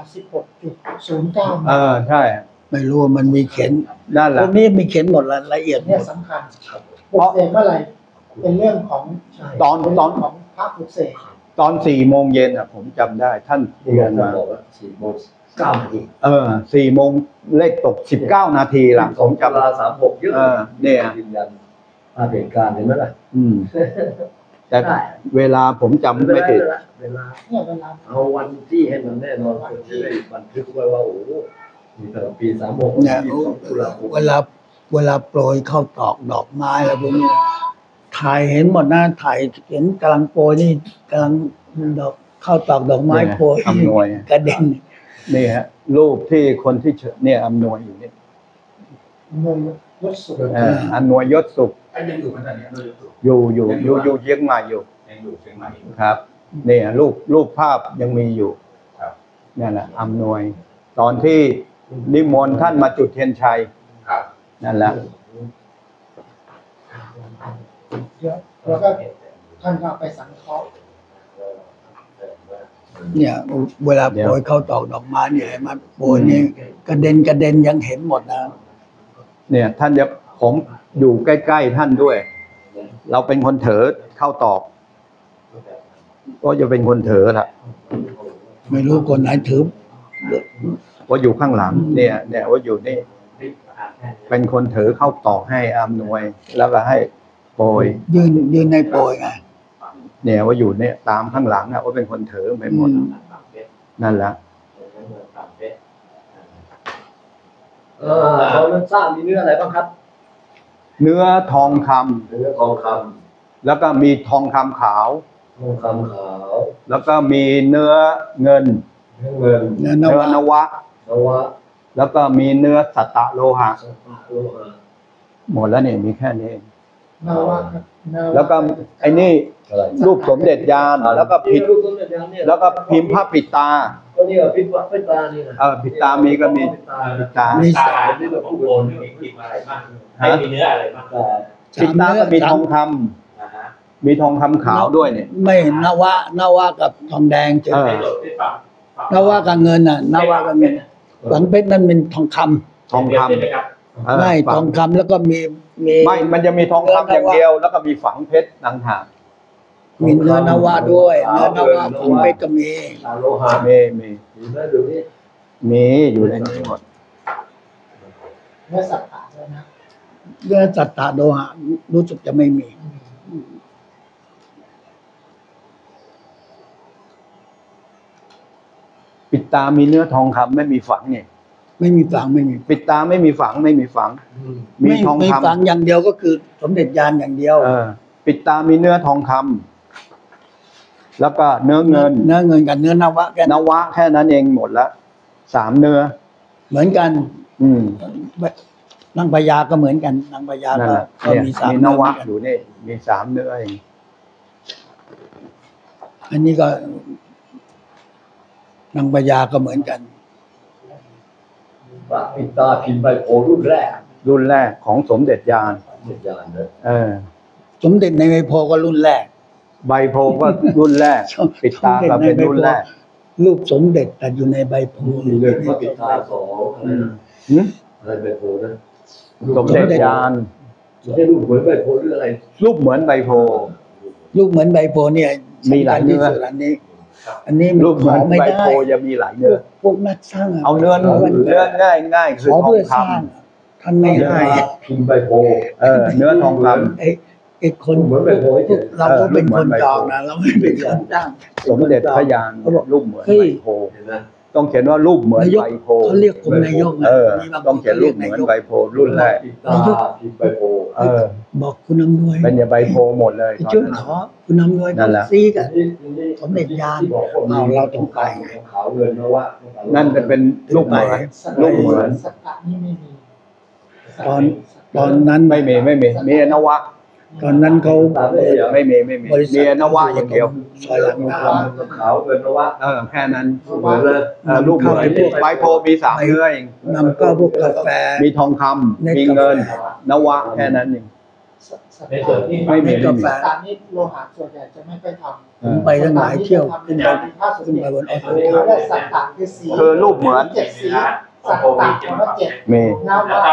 16.09 ใช่ไม่รู้ว่ามันมีเขียนนั่นแหคละนนี้มีเขียนหมดละเอียดหมเนี่ยดสำคัญปลุกเสกเมื่อไหร่เป็นเรื่องของตอนเป็นเรื่องของพระปลุกเสกตอน4 โมงเย็นผมจำได้ท่านที่เรียนท่านมาบอกว่า4:09 นาที 4 โมงเลขตก19 นาทีละผมจำเวลา36เยอะเนี่ยยืนยันภาพเหตุการณ์เห็นไหมล่ะแต่เวลาผมจำไม่ผิดเวลาเนี่ยเวลาเอาวันที่ให้มันแน่นอนคนที่ได้บันทึกไว้ว่าโอ้โหมีแต่ปี36 เนี่ย 22 ตุลาคมเวลาโปรยเข้าตอกดอกไม้อะไรพวกนี้นะถ่ายเห็นหมดนะถ่ายเห็นกำลังโปรยนี่กำลังดอกเข้าตอกดอกไม้โปรยอำนวยกระเด็นนี่ฮะรูปที่คนที่เนี่ยอำนวยอยู่นี่เมืองยศสุดอำนวยยศสุขยังอยู่ขนาดนี้เราอยู่อยู่เชียงใหม่อยู่ยังอยู่เชียงใหม่อยู่ครับเนี่ยรูปภาพยังมีอยู่ครับนั่นแหละอำนวย ตอนที่นิมนต์ท่านมาจุดเทียนชัยครับนั่นแหละเยอะแล้วก็ท่านก็เอาไปสังเคราะห์เนี่ยเวลาโปรยเข้าตอกดอกไม้เนี่ยเห็นไหมันโปรยนี่กระเด็นยังเห็นหมดนะเนี่ยท่านจะผมอยู่ใกล้ๆท่านด้วย เราเป็นคนเถอเข้าตอก ก็จะเป็นคนเถอละไม่รู้คนไหนถือว่าอยู่ข้างหลังเนี่ยว่าอยู่นี่ เป็นคนเถอเข้าตอกให้อำนวย แล้วก็ให้โปรยยืนในโปรยไงเนี่ยว่าอยู่เนี่ยตามข้างหลังนะว่าเป็นคนเถอไปหมดนั่นแหละตอนนั้นสร้างมีเนื้ออะไรบ้างครับเนื้อทองคำเนื้อทองคแล้วก็มีทองคำขาวำทองคำขาวแล้วก็มีเนื้อเงินเนื้อเงินเนื้อเนื้อนวะนวะนวะแล้วก็มีเนื้อสัตตะโลหะสัตตะโลหะหมดแล้วเนี่ยมีแค่นี้เองนาวะครับนาวะแล้วก็ไอ้นี่อะไรรูปสมเด็จยานแล้วก็พิมพ์รูปสมเด็จยานเนี่ยแล้วก็พิมพ์พระปิดตาก็เนี่ยพิมพ์พิตานี่นะปิดตามีก็มีปิดตามีตาที่แบบผู้โดนมีพิมพ์อะไรบ้างให้มีเนื้ออะไรบ้างปิดตาก็มีทองคำนะฮะมีทองคำขาวด้วยเนี่ยไม่นวะกับทองแดงเฉยให้โดดที่ฝั่งนวะกับเงินนวะกับเงินฝังเพชรนั่นเป็นทองคำทองคำใช่ไหมครับไม่ฝัทองคำแล้วก็มีไม่มันจะมีทองคำอย่างเดียว แล้วก็มีฝังเพชรต่างหากมีเนื้อนวะด้วยเนื้อนวะฝังเพชรก็มีตาโลหะมีมีไหมดูนี่มีอยู่ในนี้หมดเนื้อสัตว์ป่าด้วยนะเนื้อสัตตาโลหะรู้สึกจะไม่มีปิดตามีเนื้อทองคำไม่มีฝังเนี่ยไม่มีฝังไม่มีปิดตาไม่มีฝังไม่มีฝัง มีทองไม่คฝังอย่างเดียวก็คือสมเด็จยานอย่างเดียวำปิดตามีเนื้อทองคำแล้วก็เนื้อเงินเนื้อเงินกับเนื้อนวะแค่นนั้นวะแค่นั้นเองหมดละ3 เนื้อเหมือนกันอืมนางพญาก็เหมือนกันนางพญานั่นก็แหละก็เนี่ยมีสามมีนเนื้อเหมืวะอนกันอยู่นี่มี3 เนื้อเองอันนี้ก็นางพญาก็เหมือนกันพระปิตาพิมพ์ใบโพรุ่นแรกรุ่นแรกของสมเด็จยานสมเด็จยานนะสมเด็จในใบโพก็รุ่นแรกใบโพก็รุ่นแรก ปิดตาก็เป็นรุ่นแรกรูปสมเด็จแต่อยู่ในใบโพมีเลยพระปิตา2อะไรนะหืมอะไรใบโพนะสมเด็จยานไม่ใช่รูปเหมือนใบโพหรืออะไรรูปเหมือนใบโพรูปเหมือนใบโพเนี่ยมีหลายเนื้อสำคัญที่สุดอันนี้ อันนี้รูปเหมือนขไม่ใบได้โพจะมีหลายเนื้อพวกนักสร้างะเอาเนื้อขวันง่ายคือขอทอเพื่งอคสร้างท่านไม่ให้พิมพ์ใบโพำเนื้อทองคไอ้คนเหมือนใบโพให้เฉยเราก็เป็นคนจองนะเราไม่เป็นคนจ้างำสมเด็จพระยานรูปเหมือนเฮ้ยใบโพเห็นไหมต้องเขียนว่ารูปเหมือนนายกใบโพเขาเรียกผมนายกนะมีบาต้องเขียนรูปเหมือนใบโพรุ่นแรกปิตาพิมพ์ใบโพบอกคุณอำนวยเป็นอย่าใบโพหมดเลยไปตอนช่วยนั้นขอคุณอำนวยนั่นแหละซีกันนี่สมเด็จยานบอกว่ามีเราต้องไปขาวเงินนะว่านั่นจะเป็นรูปเหมือนสัตว์รูปเหมือนสัตว์ป่านี่ไม่มีตอนนั้นไม่มีมีนวะตอนนั้นเขาตามไม่เหรอไม่มีมีนวะอย่างเดียวซอยหลังน้ขาวเกินนะวะแค่นั้นเหมือนเลยรูปเหมือนใบโพมี3เนื้อเองำนำเข้าพวกกาแฟมีทองคำมีเงินนวะแค่นั้นเองในส่วนที่ไม่มีกาแฟตามนี้โลหะส่วนใหญ่จะไม่ค่อยทำผมไปทั้งหลายเที่ยวขึ้นไปขึ้นไปบนออโต้เขาได้สัตตะคือสีคือรูปเหมือน 7 สีสัตตะคำว่า7 มีนาวะ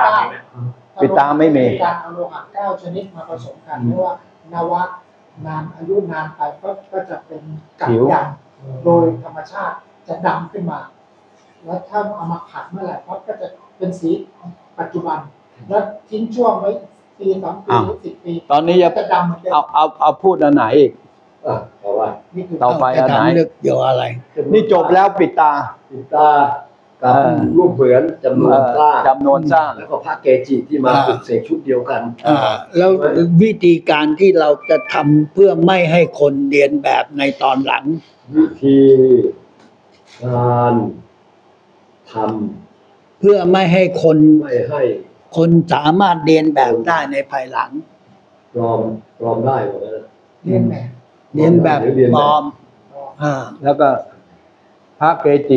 9 ปิดตาไม่มีการเอาโลหะ9ชนิดมาผสมกันเพราะว่านาวะนานอายุนานไปก็จะเป็นกัดดำโดยธรรมชาติจะดำขึ้นมา แล้วถ้าเอามาขัดเมื่อไหร่ก็จะเป็นสีปัจจุบัน แล้วทิ้งช่วงไว้ปี2 ปีหรือ10 ปีตอนนี้จะจะดำเหมือนเดิมเอาพูดอันไหนอีกเพราะว่านี่คือต่อไปจะถามเรื่องเกี่ยวอะไรนี่จบแล้วปิดตาปิดตากับรูปเหมือนจำนวนสร้างจำนวนสร้างแล้วก็พระเกจิที่มาปลุกเสกชุดเดียวกันแล้ววิธีการที่เราจะทำเพื่อไม่ให้คนเรียนแบบในตอนหลังวิธีการทเพื่อไม่ให้คนำไม่ให้คนสามารถเรียนแบบได้ในภายหลังปลอมได้หมดแล้วเรียนแบบเรียนแบบปลอมแล้วก็พระเกจิ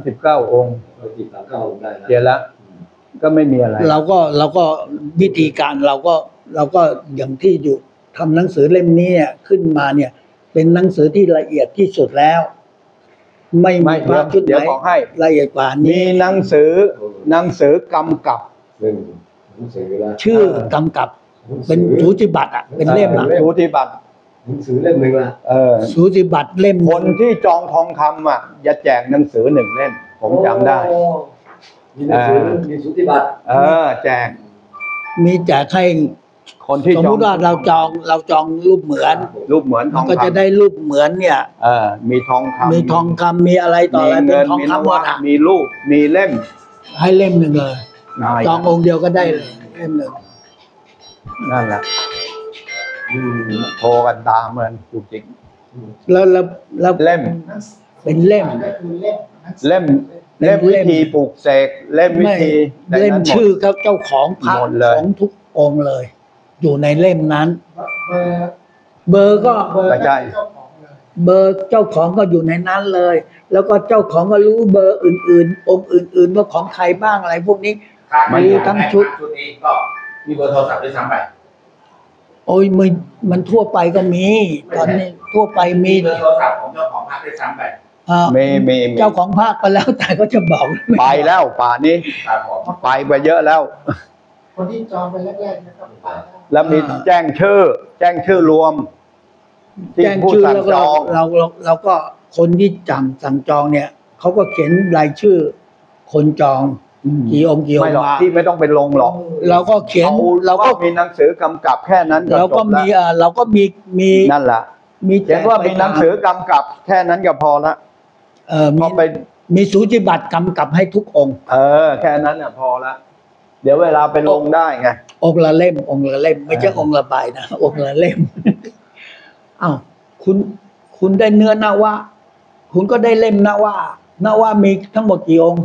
39 องค์เราจิตตาเข้าได้แล้วเจแล้วก็ไม่มีอะไรเราก็วิธีการเราก็อย่างที่อยู่ทำหนังสือเล่มนี้เนี่ยขึ้นมาเนี่ย เป็นหนังสือที่ละเอียดที่สุดแล้ว ไม่มีพระชุดไหเดี๋ยวน บอกให้ละเอียดกว่ามีนี้หนังสือกำกับซึ่งหนังสือแล้วชื่อกำกับเป็นสูติบัตรอ่ะเป็นเล่มอ่ะสูติบัตรหนังสือเล่มหนึ่งละสูติบัตรเล่มคนที่จองทองคำอ่ะจะแจกหนังสือ1 เล่ม ผมจำได้โอ้มีหนังสือมีสุติบัตรแจกมีแจกให้คนที่สมจมองติว่าเราจองรูปเหมือนรูปเหมือนทมัอน งก็จะคำได้รูปเหมือนเนี่ยมีทองคำมีทองคำมีอะไรต่ออะไรมีเป็นเงินทองมีนคำหมวะดอ่ะมีรูปมีเล่มให้เล่มหนึ่งเลย จององค์เดียวก็ได้เลยเล่มหนึ่งนั่นแหละโทรกันตามเหมือนจริงแล้วเล่มเป็นเล่มก็คือเล่มเล่มวิธีปลูกเสกเล่มวิไม่ธีในเล่มนั้นหดชื่อเขาเจ้าของพระหมดเลยของทุกองค์เลย อยู่ในเล่มนั้นเบอร์เบอร์ก็เบอร์ไม่ใช่เจ้าของเลยเบอร์เจ้าของก็อยู่ในนั้นเลย แล้วก็เจ้าของก็รู้เบอร์อื่นๆ องค์อื่น ๆ ว่าของใครบ้างอะไรพวกนี้ มีทั้งชุดชุดนี้ก็มีเบอร์โทรศัพท์ด้วยซ้ำไปโอ้ยมันทั่วไปก็มี ตอนนี้ทั่วไปมีเบอร์โทรศัพท์ของเจ้าของพระด้วยซ้ำไปมีเจ้าของภาคก็แล้วแต่ก็จะบอกไปแล้วป่านนี้ครับผมไปเยอะแล้วคนที่จองไปแรกๆนะครับไปได้แล้วมีแจ้งชื่อรวมที่แจ้งผู้ชื่อสั่งแล้วจก็องเราก็คนที่สั่งจองเนี่ยเขาก็เขียนรายชื่อ คนจองกี่องค์กี่องไม่ค์หรอกมาที่ไม่ต้องไปลงหรอกเราก็เขียนเราก็มีหนังสือกำกับแค่นั้นก็เราจก็บมีแล้วเราก็มีนั่นแหละมีเขียนว่ามีหนังสือกำกับแค่นั้นก็พอละ พอไปมีสูติบัตรกำกับให้ทุกองค์แค่นั้นน่ะพอละเดี๋ยวเวลาไปลงได้ไงองค์ละเล่มองค์ละเล่มไม่ใช่องค์ละใบนะองค์ละเล่ม อ้าวคุณได้เนื้อนาวะคุณก็ได้เล่มนาวะมีทั้งหมดกี่องค์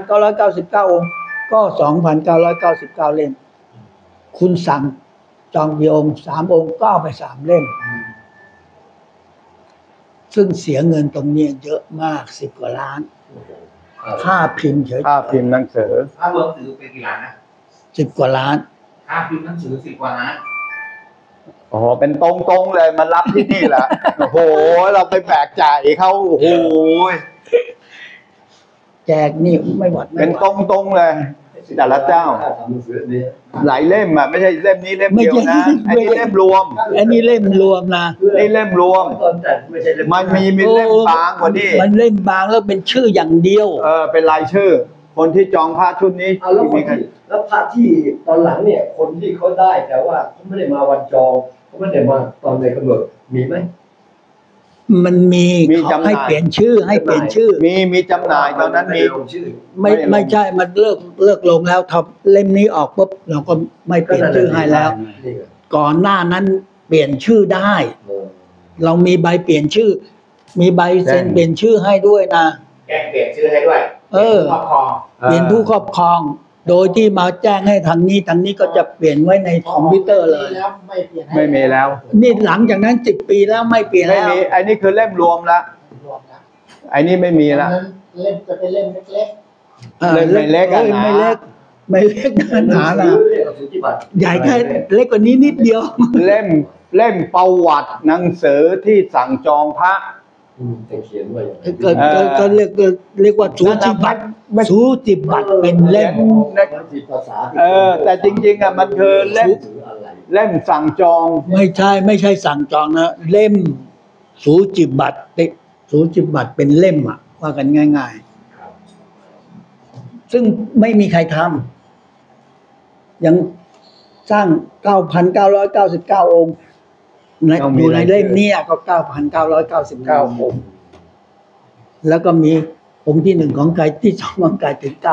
2,999 องค์ ก็ 2,999 เล่ม คุณสั่งจองกี่องค์3 องค์ก็เอาไป3 เล่ม ซึ่งเสียเงินตรงนี้เยอะมาก10 กว่าล้านค่าพิมพ์เฉยค่าพิมพ์หนังสือถ้าเบอร์ถือเป็นกี่ล้านนะ 10 กว่าล้านค่าพิมพ์หนังสือ10 กว่าล้านโอ้โหเป็นตรงๆเลยมารับที่นี่แหละ โอ้โหเราไปแบกจ่ายเขาโอ้โหแจกนี่ไม่หวัดไม่เป็นไหวตรงๆเลย แต่ละเจ้าทำหนังสือนี้หลายเล่มอ่ะไม่ใช่เล่มนี้เล่มเดียวนะอันนี้เล่มรวมอันนี้เล่มรวมนะนี่เล่มรวมตอนแต่ไม่ใช่เล่มมันมีเล่มบางกว่านี้มันเล่มบางแล้วเป็นชื่ออย่างเดียวเป็นรายชื่อ คนที่จองผ้าชุดนี้เอาแล้วคนที่แล้วพระที่ตอนหลังเนี่ย คนที่เขาได้แต่ว่าเขาไม่ได้มาวันจองเขาไม่ได้มาตอนในกำหนดมีไหมมันมีเขาให้เปลี่ยนชื่อให้เปลี่ยนชื่อมีจำหน่ายตอนนั้นมีลงชื่อไม่ใช่มันเลิกลงแล้วทับเล่มนี้ออกปุ๊บเราก็ไม่เปลี่ยนชื่อให้แล้วนี่ไงก่อนหน้านั้นเปลี่ยนชื่อได้ เรามีใบเปลี่ยนชื่อ มีใบเซ็นเปลี่ยนชื่อให้ด้วยนะแกเปลี่ยนชื่อให้ด้วยเออครอบครองเปลี่ยนผู้ครอบครองโดยที่มาแจ้งให้ทางนี้ก็จะเปลี่ยนไว้ในคอมพิวเตอร์เลยแล้วไม่เปลี่ยนให้ไม่มีแล้วนี่หลังจากนั้น10 ปีแล้วไม่เปลี่ยนไม่แล้วมีไอ้นี่คือเล่มรวมละรวมนะไอ้นี่ไม่มีละดังนั้นเล่มจะเป็นเล่มเล็กเล่มไม่เล็กอะหนาไม่เล็กไม่เล็กหนานะเรียกสุทธิบัตรใหญ่แค่เล็กกว่านี้นิดเดียวเล่มประวัติหนังสือที่สั่งจองพระจะเขียนไว้อย่างไรก็เรียกว่าสูจิบัตรสูจิบัตรเป็นเล่มมันผิดภาษาแต่จริงๆอ่ะมันคือเล่มถืออะไรเล่มสั่งจองไม่ใช่สั่งจองนะเล่มสูจิบัตรสูจิบัตรเป็นเล่มอ่ะว่ากันง่ายๆซึ่งไม่มีใครทำยังสร้าง 9,999 องค์อยู่ในเล่มนี้ก็ 9,999 องค์แล้วก็มีองค์ที่1ของไกที่2ของไกถึง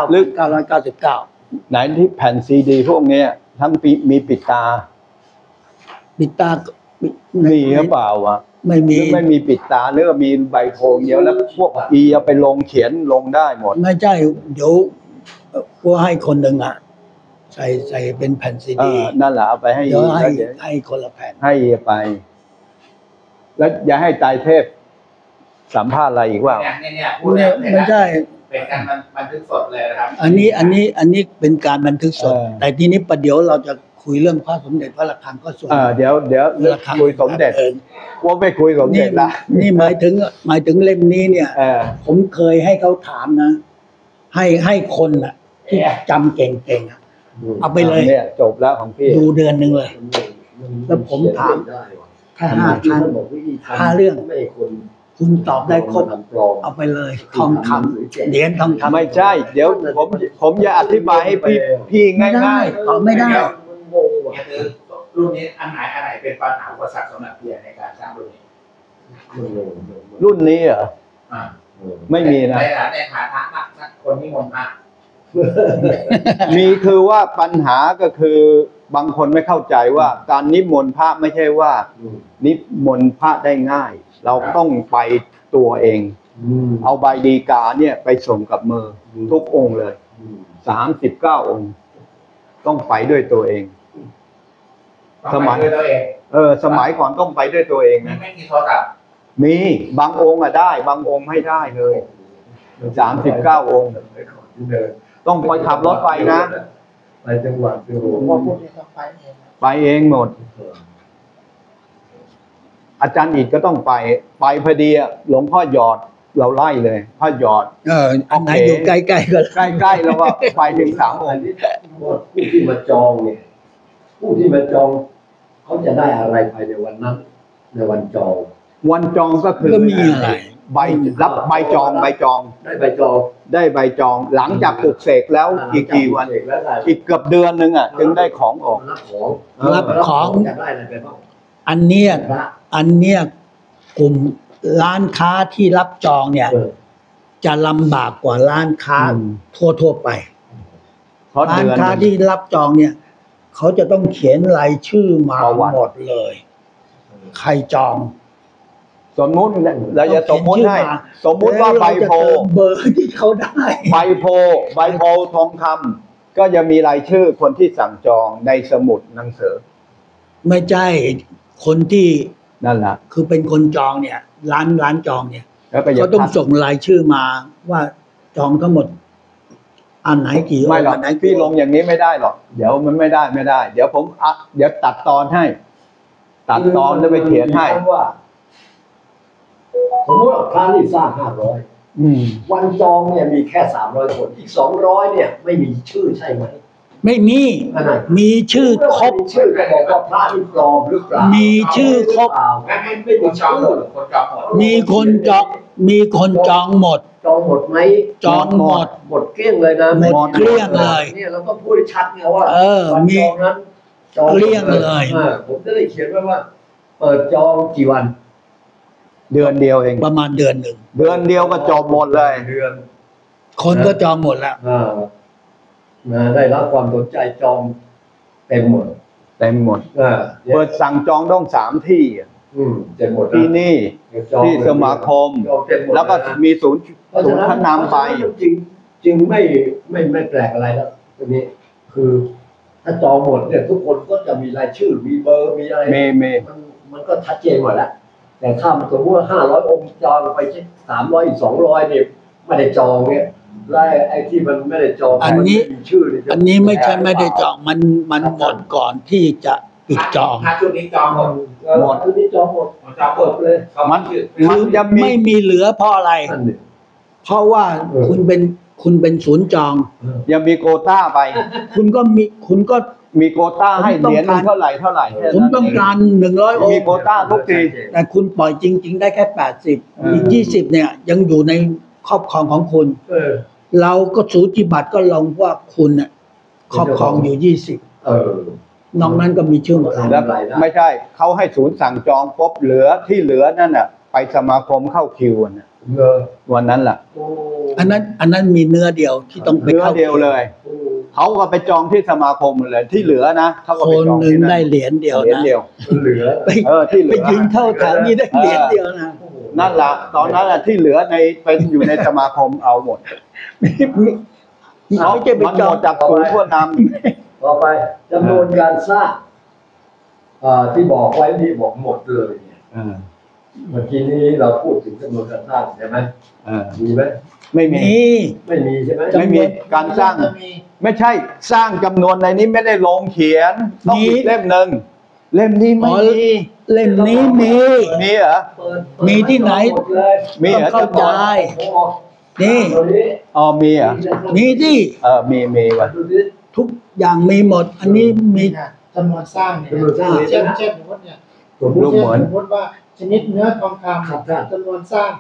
9,999 ไหนที่แผ่นซีดีพวกเนี้ยทั้งมีปิดตาปิดตามีหรือเปล่าวะไม่หมีรือไม่มีปิดตาหรือว่ามีใบโพงเดียวแล้วพวกอีเอาไปลงเขียนลงได้หมดไม่ใช่เดี๋ยวพวกให้คนหนึ่งอ่ะใส่เป็นแผ่นซีดีนั่นแหละเอาไปให้เดี๋ยวให้เดี๋ยวให้คนละแผ่นให้ไป แล้วอย่าให้ตายเทพสัมภาษณ์อะไรอีกว่าเนี่ยพูดเนี่ยเนี่ยไม่ใช่เป็นการบันทึกสดเลยนะครับอันนี้เป็นการบันทึกสด แต่ทีนี้ประเดี๋ยวเราจะคุยเรื่องพระสมเด็จพระระฆังก็ส่วนเดี๋ยวระฆังคุยสมเด็จว่าไม่คุยสมนี่เด็จละนี่หมายถึงเล่มนี้เนี่ย ผมเคยให้เขาถามนะ ให้คนอ่ะ ที่จำเก่งๆอะเอาไปเลยเนี่ยจบแล้วของพี่ดูเดือนหนึ่งเลย แล้วผมถาม แค่5 ครั้ง 5 เรื่องไม่คนคุณตอบได้ครบทำปลอมเอาไปเลยทองคำเหรียญทองคำไม่ใช่ เดี๋ยวผมจะอธิบายให้พี่ไม่ได้ง่ายตอบไม่ได้มันงงว่ะคือรุ่นนี้อันไหนเป็นปัญหาอุปสรรคสำหรับเพียในการสร้างรุ่นนี้มันงงๆ รุ่นนี้เหรออ่าไม่มีนะในฐานะนักคนนิมนต์พระมีคือว่าปัญหาก็คือบางคนไม่เข้าใจว่าการนิมนต์พระไม่ใช่ว่า นิมนต์พระได้ง่าย เราต้องไปตัวเอง เอาใบดีกาเนี่ยไปส่งกับมือทุกองค์เลย39 องค์ ต้องไปด้วยตัวเอง สมัยด้วยตัวเองสมัยก่อนต้องไปด้วยตัวเองนะไม่มีโทรศัพท์มีบางองค์ได้ บางองค์ไม่ได้เลย39 องค์ ต้องไปขับรถไปนะไปจังหวัดโอ้โหๆพอพูดเนี่ยต้องไปเองนะไปเองหมด อาจารย์อิฐก็ต้องไปพอดีหลวงพ่อหยอดเราไล่เลยพ่อหยอดอันไหนอยู่ใกล้ๆก็ใกล้ๆแล้วว่าไปถึง3 องค์ผู้ที่มาจองเนี่ยผู้ที่มาจองเขาจะได้อะไรภายในวันนั้น ในวันจองวันจองก็คือก็มีอะไรรับใบจองได้ใบจองได้ใบจอง หลังจากปลุกเสกแล้วอีกกี่วันเสร็จแล้วได้อีกเกือบเดือนนึงจึงได้ของออกรับของรับของจะได้อะไรไปบ้างอันเนี้ยพระกลุ่มร้านค้าที่รับจองเนี่ยเออจะลำบากกว่าร้านค้าอืมทั่วๆไปเพราะร้านเดือนค้าที่รับจองเนี่ย เขาจะต้องเขียนรายชื่อมาประวัติหมดเลย ใครจองสมมุติเราจะสมมุติให้ สมมุติว่าใบโพแล้วเราจะเติมเบอร์ที่เขาได้ใบโพทองคำก็จะมีรายชื่อคนที่สั่งจองในสมุดหนังสือไม่ใช่คนที่นั่นแหละคือเป็นคนจองเนี่ย ร้านจองเนี่ยแล้วก็อย่าเขาต้องพัดส่งรายชื่อมาว่าจองทั้งหมด อันไหนกี่ไม่หรอกนไหนพี่ลงอย่างนี้ไม่ได้หรอกเดี๋ยวมันไม่ได้ เดี๋ยวผมเดี๋ยวตัดตอนให้ ตัดตอนแล้วไปเขียนให้ว่าสมมติว่าพระนี่สร้าง500 อืมวันจองเนี่ยมีแค่300 คนอีก200เนี่ยไม่มีชื่อใช่ไหมไม่มีอันไหนมีชื่อครบมีชื่อก็บอกว่าพระนี่ปลอมหรือเปล่ามีชื่อครบไม่มีคนจองชื่อหมดคนจองหมดมีคนจองหมดจองหมดไหมจองหมดหมดเกลี้ยงเลยนะหมดเกลี้ยงเลยเนี่ยเราต้องพูดให้ชัดไงว่า วันมีจองนั้นจองเกลี้ยงเลยผมจะได้เขียนไว้ว่า เปิดจองกี่วันเดือนเดียวเองประมาณเดือนหนึ่งเดือนเดียวก็จบหมดเลยเดือนคนก็จองหมดแล้วได้รับความสนใจจองเต็มหมดเต็มหมดเนี่ยเปิดสั่งจองต้อง3 ที่เต็มหมดนะที่นี่จองที่สมาคมจองเต็มหมดแล้วก็นะมีศูนย์เพราะฉะนั้นพระนามไปจึงไม่แปลกอะไรแล้วทีนี้คือถ้าจองหมดเนี่ยทุกคนก็จะมีรายชื่อมีเบอร์มีอะไรเมมันก็ชัดเจนหมดแล้วแต่ถ้าสมมติว่า500 องค์จองไป300อีก200เนี่ยไม่ได้จองเนี่ยแล้วไอ้ที่มันไม่ได้จองอันนี้มัมีชื่อเนี่ยจะอันนี้ไม่ใช่ไม่ได้จองมันหมดก่อนที่จะปิดจองถ้าชุดนี้จองหมดหมดคือที่จองหมดจองหมดเลยมันจะมีไม่มีเหลือเพราะอะไรนั่นเนี่ยเพราะว่าคุณเป็นศูนย์จองยังมีโควต้าไปคุณก็มีโควต้าให้เหรียญหนึ่งเท่าไหร่แค่ผมนั้นต้องเการ100 องมีค์โควต้าทุกทีแต่คุณปล่อยจริง ๆ ได้แค่80อีก20เนี่ยยังอยู่ในครอบครองของคุณเออเราก็สูติบัตรก็ลงว่าคุณเนี่ยครอบครองอยู่20 เออนอกนั้นก็มีชื่อหมดแล้วไม่ใช่เขาให้ศูนย์สั่งจองปุ๊บเหลือที่เหลือนั่นน่ะ ไปสมาคมเข้าคิวน่ะเออวันนั้นล่ะโอ้อันนั้นมีเนื้อเดียวที่ต้องไปเนื้อเข้าเดียวเลยโอ้เขาก็ไปจองที่สมาคมเลยที่เหลือนะเขาก็คไปนจองหนึ่งที่นั่นได้เหรียญเดียวเหรียญนะเดียวมันเหลือไปที่เหลืไปอยืนเข้าแถวนี้ได้เหรียญเดียวนะนั่นล่ะตอนนั้นน่ะที่เหลือในเป็นอยู่ในสมาคมเอาหมดไม่ใช่ไปมันจหอมงดจากศูนย์ผู้นต่อไปจำนวนการสร้างที่บอกไว้ที่บอกหมดเลยเนี่ยำเมื่อกี้นี้เราพูดถึงจำนวนการสร้างใช่ไหมมีไหมไม่มีนี่ไม่มีใช่ไหมไม่มีการสร้าง ไม่ใช่สร้างจำนวนในนี้ไม่ได้ลงเขียนต้องอีกเล่มหนึ่งเล่มนี้ไม่มีเล่มนี้มีมีเหรอเปิดมีที่ไหนมดเลยมีเหรอเข้าใจ นี่ตัวนี้อ๋อมีเหรอมีที่มีว่ะดูดิทุกอย่างมีหมด อันนี้มีจำนวนสร้างเนี่ยจำนวนสร้างเช่นสมมติเนี่ยสมมติลูกเหมือนสมมติว่าชนิดเนื้อทองคครับำจำนวนสร้าง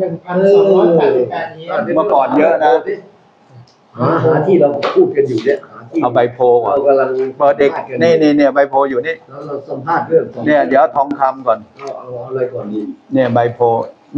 1,288 เหรียญเมื่อก่อนเยอะนะหาที่เราพูดกันอยู่เนี่ยหาที่เอาใบโพก่อนเรากำลังเปิดเด็กนี่ใบโพอยู่นี่เราสัมภาษณ์เรื่องของเนี่ยเดี๋ยวทองคำก่อนเอาอะไรก่อนดีเนี่ยใบโพ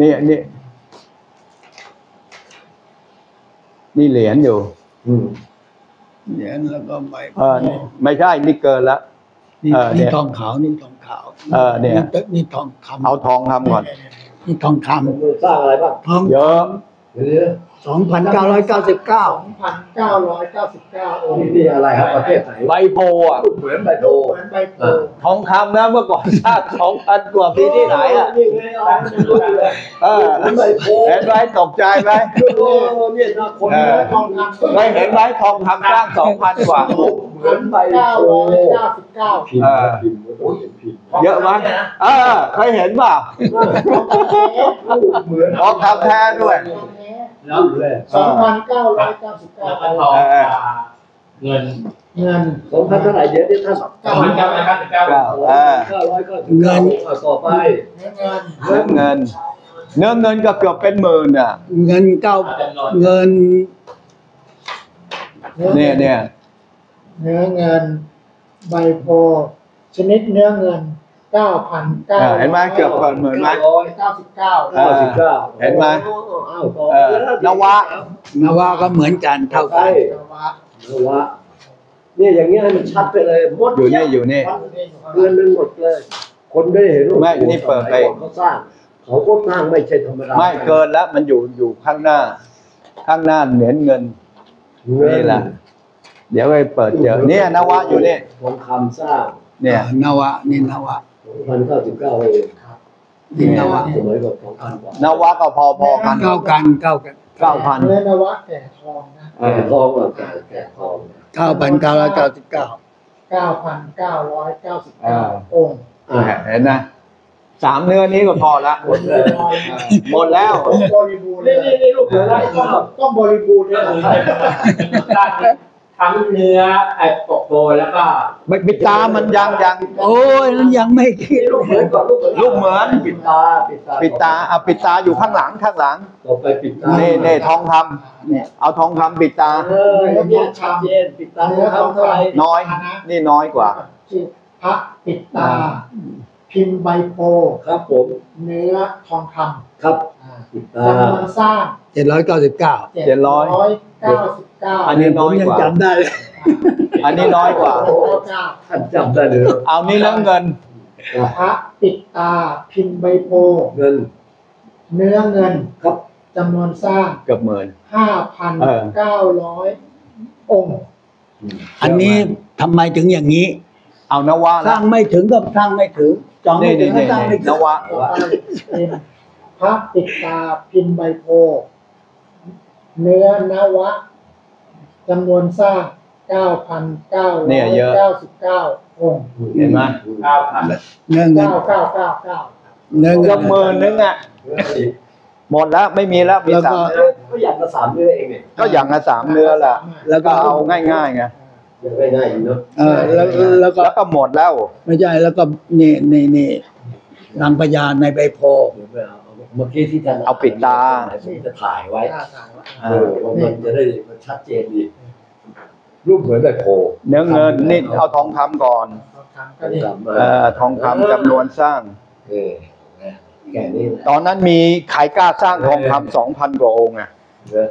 นี่เหรียญอยู่เหรียญแล้วก็ใบไม่ใช่นี่เกินละนี่เนี่นี่ยทองขาวนี่ทองขาวเนี่ยนี่ทองคำเอาทองคำก่อนนี่ทองคจำนวนสร้างอะไรบ้างำทองเยอะเดี๋ยว 2,999 2,999 องค์นี่อะไรครับประเทศไหนใบโพอ่ะเหมือนใบโพเหมือนใบโพทองคำนะเมื่อก่อนสร้าง2,000 กว่าปีที่ไหนอ่ะนี่ไงเอาเหมือนใบโพเห็นไหมตกใจไหมเนี่ยนะคนเนื้อทองคำไม่เห็นไหมทองคำสร้าง 2,000 กว่าเหมือนใบโพ 999 พิมพ์พิมพ์พิมพ์เยอะไหมเคยเห็นป่ะเหมือนทองคำแท้ด้วยแล้วแรก 2,999 เงินเงิน 2,000เท่าไหร่เดี๋ยวที่ท่านเงินต่อไปเนื้อเงินเนื้อเงินก็เกือบเป็นหมื่นอ่ะเงินเงินเนี่ยเนื้อเงินใบโพชนิดเนื้อเงิน 9,900 เห็นไหมเกือบเกินหมื่นไหม 99 เห็นไหม นวะนาวาก็เหมือนกันเท่ากันนวะเนี่ยอย่างเงี้ยให้มันชัดไปเลยหมดอยู่นี่เดือนนึงหมดเลย คนได้เห็นว่าไม่นี่เปิดไปเขาสร้างเขาก็สร้างไม่ใช่ธรรมดาไม่เกินแล้วมันอยู่ข้างหน้าเหรียญเงินนี่แหละเดี๋ยวไปเปิดเจอเนี่ยนวะอยู่นี่ทองคำสร้างเนี่ยนาวะนี่นาวะ 2,099เองนี่นาวะสมัยก่อน2,000 กว่านวะก็พอกันเท่ากัน 9,000 เนื้อนวะแก่ทองนะแก่ทองอ่ะแก่ทอง 9,999 9,999 องค์เห็นนะ3เนื้อนี้ก็พอละหมดแล้วบริบูรณ์นี่ลูกเหลืออะไรก็ต้องบริบูรณ์เนี่ยทั้งเนื้อปกโบแล้วก็ปิดตามันยังโอ้ยนั้นยังไม่คิดลูกเหมือนก่อนลูกเหมือนปิดตาปิดตาอยู่ข้างหลังต่อไปปิดตานี่ทองคำเนี่ยเอาทองคำปิดตาเนี่ยชัดเจนปิดตาทองคำเท่าไหร่น้อยนี่น้อยกว่าชื่อพระปิดตา พิมพ์ใบโพครับผมเนื้อทองคครับำปิดตาจำนวนสร้าง 799 799 อันนี้น้อยยักว่าจำได้เลยอันนี้น้อยกว่าท่านจำได้เลยเอานี่แล้วเงินพระปิดตา พิมพ์ใบโพเงินเนื้อเงินครับจำนวนสร้างเกือบหมื่น 5,900 องค์อันนี้ทำไมถึงอย่างนี้เอานวะสแล้ร้าว งไม่ถึงก็สร้างไม่ถึงจองไม่ถึงก็สร้างไม่ถึนงวะเป็นพระปิดตาพิมพ์ใบโพธิ์เนื้อนวะจำนวนสร้าง 9,999 องค์เห็นไหมเงินเงิน 9,999 เงินเกืเงิอบหมื่นนึงอ่ะหมดแล้วไม่มีแล้วมีแล้วก็สามเนื้อก็อยากจะ3 เนื้อเองเนี่ยก็อย่างละ3 เนื้อแหละแล้วก็ก็เอาง่ายๆไงยังง่ายๆอยู่เนาะแล้วก็แล้วก็หมดแล้วไม่ใช่แล้วก็นี่นางพญาในใบโพธิ์เดี๋ยวไปเอาเมื่อกี้ที่ท่านเอาปิดตาผมจะถ่ายไว้เออว่ามันจะได้มันชัดเจนดีรูปเหมือนแบบโพเนื้อเงินนี่เอาทองคำก่อนก็นี่ทองคำจำนวนสร้างเออแก่นี้ตอนนั้นมีใครกล้าสร้างทองคำ2,000 กว่าองค์อ่ะเนอะ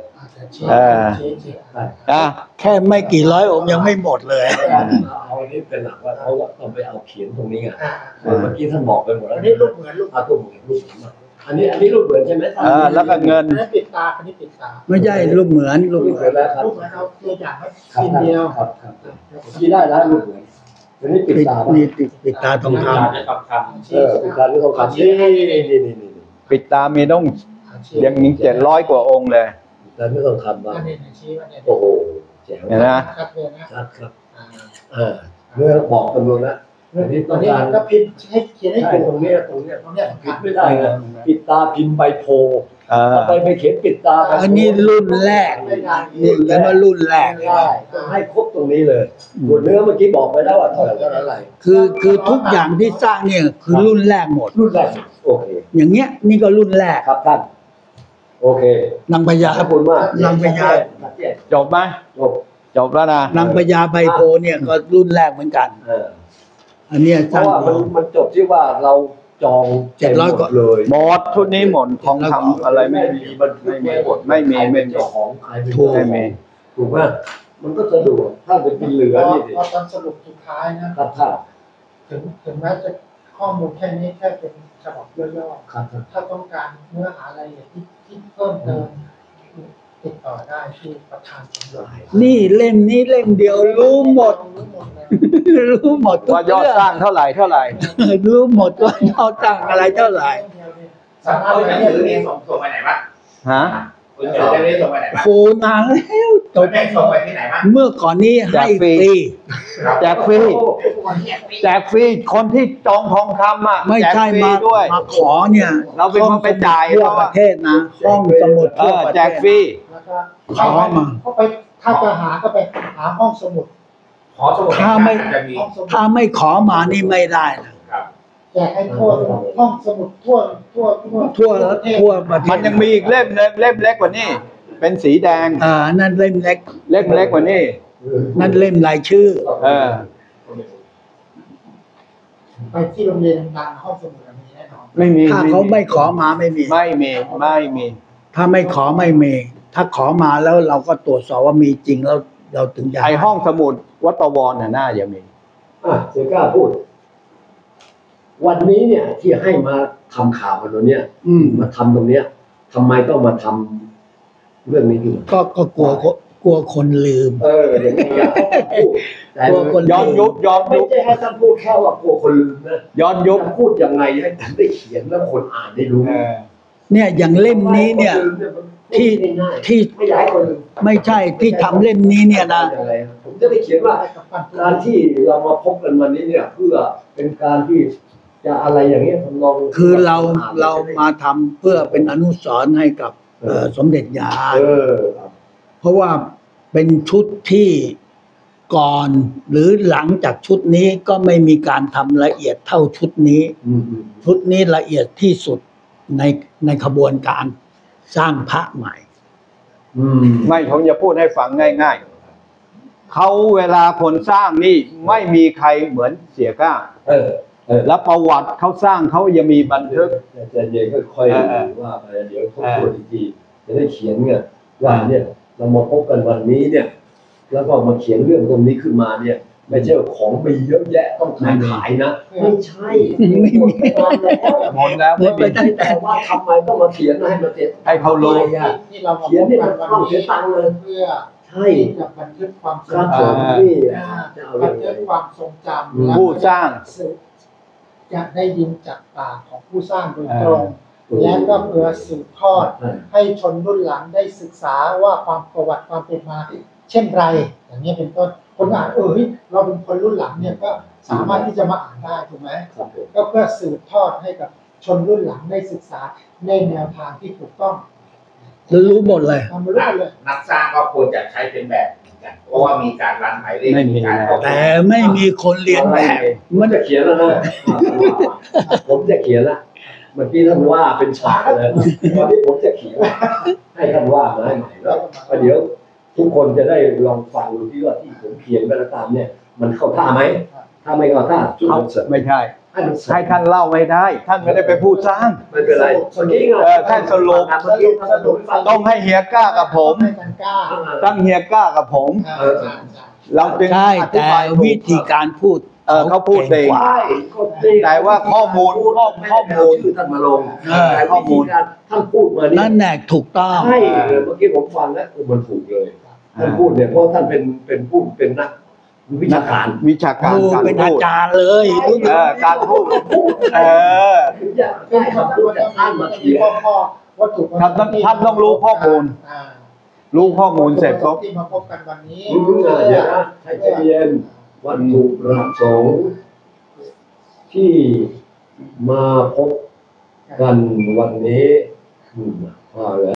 นะแค่ไม่กี่ร้อยองค์ยังไม่หมดเลยเอาอันนี้เป็นหลักว่าเขาต้องไปเอาเขียนตรงนี้ไงเมื่อกี้ท่านบอกไปหมดแล้วอันนี้รูปเหมือนรูปรูปเหมือนรูปเหมือนอันนี้รูปเหมือนใช่ไหมแล้วก็เงินอันนี้ปิดตาอันนี้ปิดตาไม่ใช่รูปเหมือนรูปรูปเหเหมืมืออน นแล้วครับรูปเหมือนเอาตัวอย่างให้ครับชิ้นเดียวครับที่ได้แล้วรูปเหมือนอันนี้ปิดปิดตานี่ปิดตาทองคปิดตาที่เขาขับนี่ปิดตามีต้องยังมี700 กว่าองค์เลยแต่ไม่ต้องคำว่าอันนี้ชี้อันนี้โอ้โหแจ๋วเห็นไหมชัดเลยนะชัดครับเมื่อบอกจำนวนแล้วอันนี้ตต้ออน งนี้การก็พิมพ์ให้เขียนให้ใช่ถูกตรงเนี้ยตรงเนี้ยผิดไม่ได้ไงปิดตาพิมพ์ใบโพ ไปเขียนปิดตาำอันนี้รุ่นแรกนี่เรียกว่ารุ่นแรกไม่ได้ต้องให้ครบตรงนี้เลยส่วนเนื้อเมื่อกี้บอกไปแล้วว่าเท่าไหร่เท่าไหร่คือทุกอย่างที่สร้างเนี่ยคือรุ่นแรกหมดรุ่นแรกโอเคอย่างเงี้ยนี่ก็รุ่นแรกครับท่านโอเคนางพญาขอบคุณมากนางพญาจบไหมจบจบแล้วนะนางพญาใบโพเนี่ยก็รุ่นแรกเหมือนกัน อันเนี้ยเพสร้าราะงว่ามันจบที่ว่าเราจอง 700 หมดเลยหมดชุดนี้หมดทองคำอะไรไม่มีมันไม่มีหมดไม่มีเป็นเจ้าของใครเป็นถูกไม่มีถูกไหมมันก็สะดวกถ้าเป็นกินเหลือนี่สิพอตอนสรุปสุดท้ายนะครับท่านถึงแม้จะข้อมูลแค่นี้แค่เป็นฉบับย่อครับท่านๆถ้าต้องการเนื้อหาอะไรที่เพิ่มเติมติดต่อได้ที่ประธานชมรมนี่เล่มนี้เล่มเดียวรู้หมด รู้หมดทุกว่ายอดเรื่องสร้างเท่าไหร่เท่าไหร่รู้หมดว่ายอดตั้งอะไรเท่าไหร่สามารถเอาหนังเรียนสือรู้นี่ส่งไปไหนบ้างฮะคุณจะได้ส่งไปไหนบ้างโคนานแล้วจบได้ส่งไปที่ไหนบ้างเมื่อก่อนนี้ให้ฟรีแจกฟรีแจกฟรีคนที่จองทองคำอ่ะไม่แจกใช่ฟรีมาด้วยมาขอเนี่ยเราเป็นคนไปจ่ายทั่วเขาปอะระเทศนะห้องสมุดเอทั่วอประแจเทกศฟรีแล้วก็เข้าไปถ้าจะหาก็ไปหาห้องสมุดขอสมุดถ้าไม่จะมีห้องสมุดถ้าไม่ขอมานี่ไม่ได้นะครับแจกให้ทั่วห้องสมุดทั่วทั่วประเทศทั่วประเทศมันยังมีอีกเล่มนึงเล่มเล็กกว่านี้เป็นสีแดงนั่นเล่มเล็กเล่มเล็กกว่านี้นั่นเล่มรายชื่อเออไปที่โรงเรียนดังห้องสมุดมีแน่นอนไม่มีถ้าเขาไม่ขอมาไม่มีไม่มีไม่มีถ้าไม่ขอไม่มี ถ้าขอมาแล้วเราก็ตรวจสอบว่ามีจริงแล้วเราถึงจะไอห้องสมุดวัดประวรน่ะน่าจะมีเสือกล้าพูด วันนี้เนี่ย ที่ให้มาทำข่าวกันตรงเนี้ย มาทำตรงเนี้ยทำไมต้องมาทำเรื่องนี้ขึ้นมาก็กลัวคนลืมอย่างนี้อยากพูดแต่กลัวคนย้อนยุคไม่ใช่ให้ท่านพูดแค่ว่ากลัวคนลืมนะย้อนยุคท่านพูดยังไงให้ท่านได้เขียนแล้วคนอ่านได้รู้เออเนี่ยอย่างเล่มนี้เนี่ย ที่ที่ไม่อยากให้คนลืมไม่ใช่ที่ทำเล่มนี้เนี่ยนะยังไงผมจะได้เขียนว่า การที่เรามาพบกันวันนี้เนี่ย เพื่อเป็นการที่จะอะไรอย่างเงี้ยทำนองคือเรามาทำเพื่อเป็นอนุสรณ์ให้กับสมเด็จยาณ เพราะว่าเป็นชุดที่ก่อนหรือหลังจากชุดนี้ก็ไม่มีการทำละเอียดเท่าชุดนี้ ชุดนี้ละเอียดที่สุดในขบวนการสร้างพระใหม่ไม่ผมจะพูดให้ฟังง่ายๆเขาเวลาคนสร้างนี่ไม่มีใครเหมือนเสียกล้า แล้วประวัติเขาสร้างเขายังมีบันทึกจะเย็นค่อยๆว่าไปเดี๋ยวทบทวนอีกทีจะได้เขียนเนี่ยว่าเนี่ยเรามาพบกันวันนี้เนี่ย แล้วก็มาเขียนเรื่องตรงนี้ขึ้นมาเนี่ย ไม่ใช่ของมีเยอะแยะต้องขายนะไม่ใช่หมดไปนานแล้วหมดแล้วหมดไปตั้งแต่แต่ว่าทำไมต้องมาเขียนให้มันเสร็จให้เขารู้ทำไมอะที่เรามาเขียนเนี่ยมันต้องเสียตังค์เลยเพื่อใช่ที่จะบันทึกความทครรังบจผมนี่แหละำบันทึกความทรงจำและผู้สร้างจะได้ยินจากปากของผู้สร้างโดยตรง และก็เพื่อสืบทอด ให้ชนรุ่นหลังได้ศึกษาว่าความประวัติความเป็นมาเช่นไร อย่างนี้เป็นต้นคนอ่านเราเป็นคนรุ่นหลังเนี่ยก็สามารถที่จะมาอ่านได้ถูกไหมครับผมก็เพื่อสืบทอดให้กับชนรุ่นหลังได้ศึกษาในแนวทางที่ถูกต้องแล้วรู้หมดเลยทำมาเรื่อยเลยนักสร้างก็ควรจะใช้เป็นแบบเหมือนกันเพราะว่ามีการรันหมายเลขไม่มีการแต่ไม่มีคนเรียนแบบมันจะเขียนแล้วนะผมจะเขียนละเมื่อกี้ท่านว่าเป็นฉากเลยวันนี้ผมจะเขียนให้ท่านว่ามาให้ใหม่แล้วเดี๋ยวทุกคนจะได้ลองฟังดูที่ว่าที่ผมเขียนไปแล้วตามเนี่ย มันเข้าท่าไหมถ้าไม่เข้าท่าจุดเอามันเสร็จไม่ใช่ให้มันเสร็จให้ท่านเล่าไม่ได้ ท่านไม่ได้ไปพูดสร้างไม่เป็นไรเมื่อกี้ไงท่านสรุปเมื่อกี้ท่านสรุปต้องให้เฮียก้ากับผมให้กันกล้าตั้งเฮียก้ากับผม เราจึงใช่อธิแต่บายถูกวิธีการพูดเขาพูดเองกว่าใช่ก็ดีแต่ว่าข้อมูลคือท่านมาลงเออแต่วิธีการท่านพูดมานี่นั่นแหละถูกต้องใช่เลยเมื่อกี้ผมฟังแล้วมันถูกเลยท่านพูดเนี่ยเพราะท่านเป็นผู้เป็นนักวิชาการวิชาการโอ้การเป็นอาพูดจารย์เลยรู้การพูดเอออยากได้คำพูดจากท่านมาเขียนข้อวัตถุประสงค์ท่านต้องรู้ข้อมูลอ่ารู้ข้อมูลเสร็จปุ๊บที่มาพบกันวันนี้เดี๋ยวนะให้ใจเย็นวัตถุประสงค์ที่มาพบกันวันนี้คืออะไร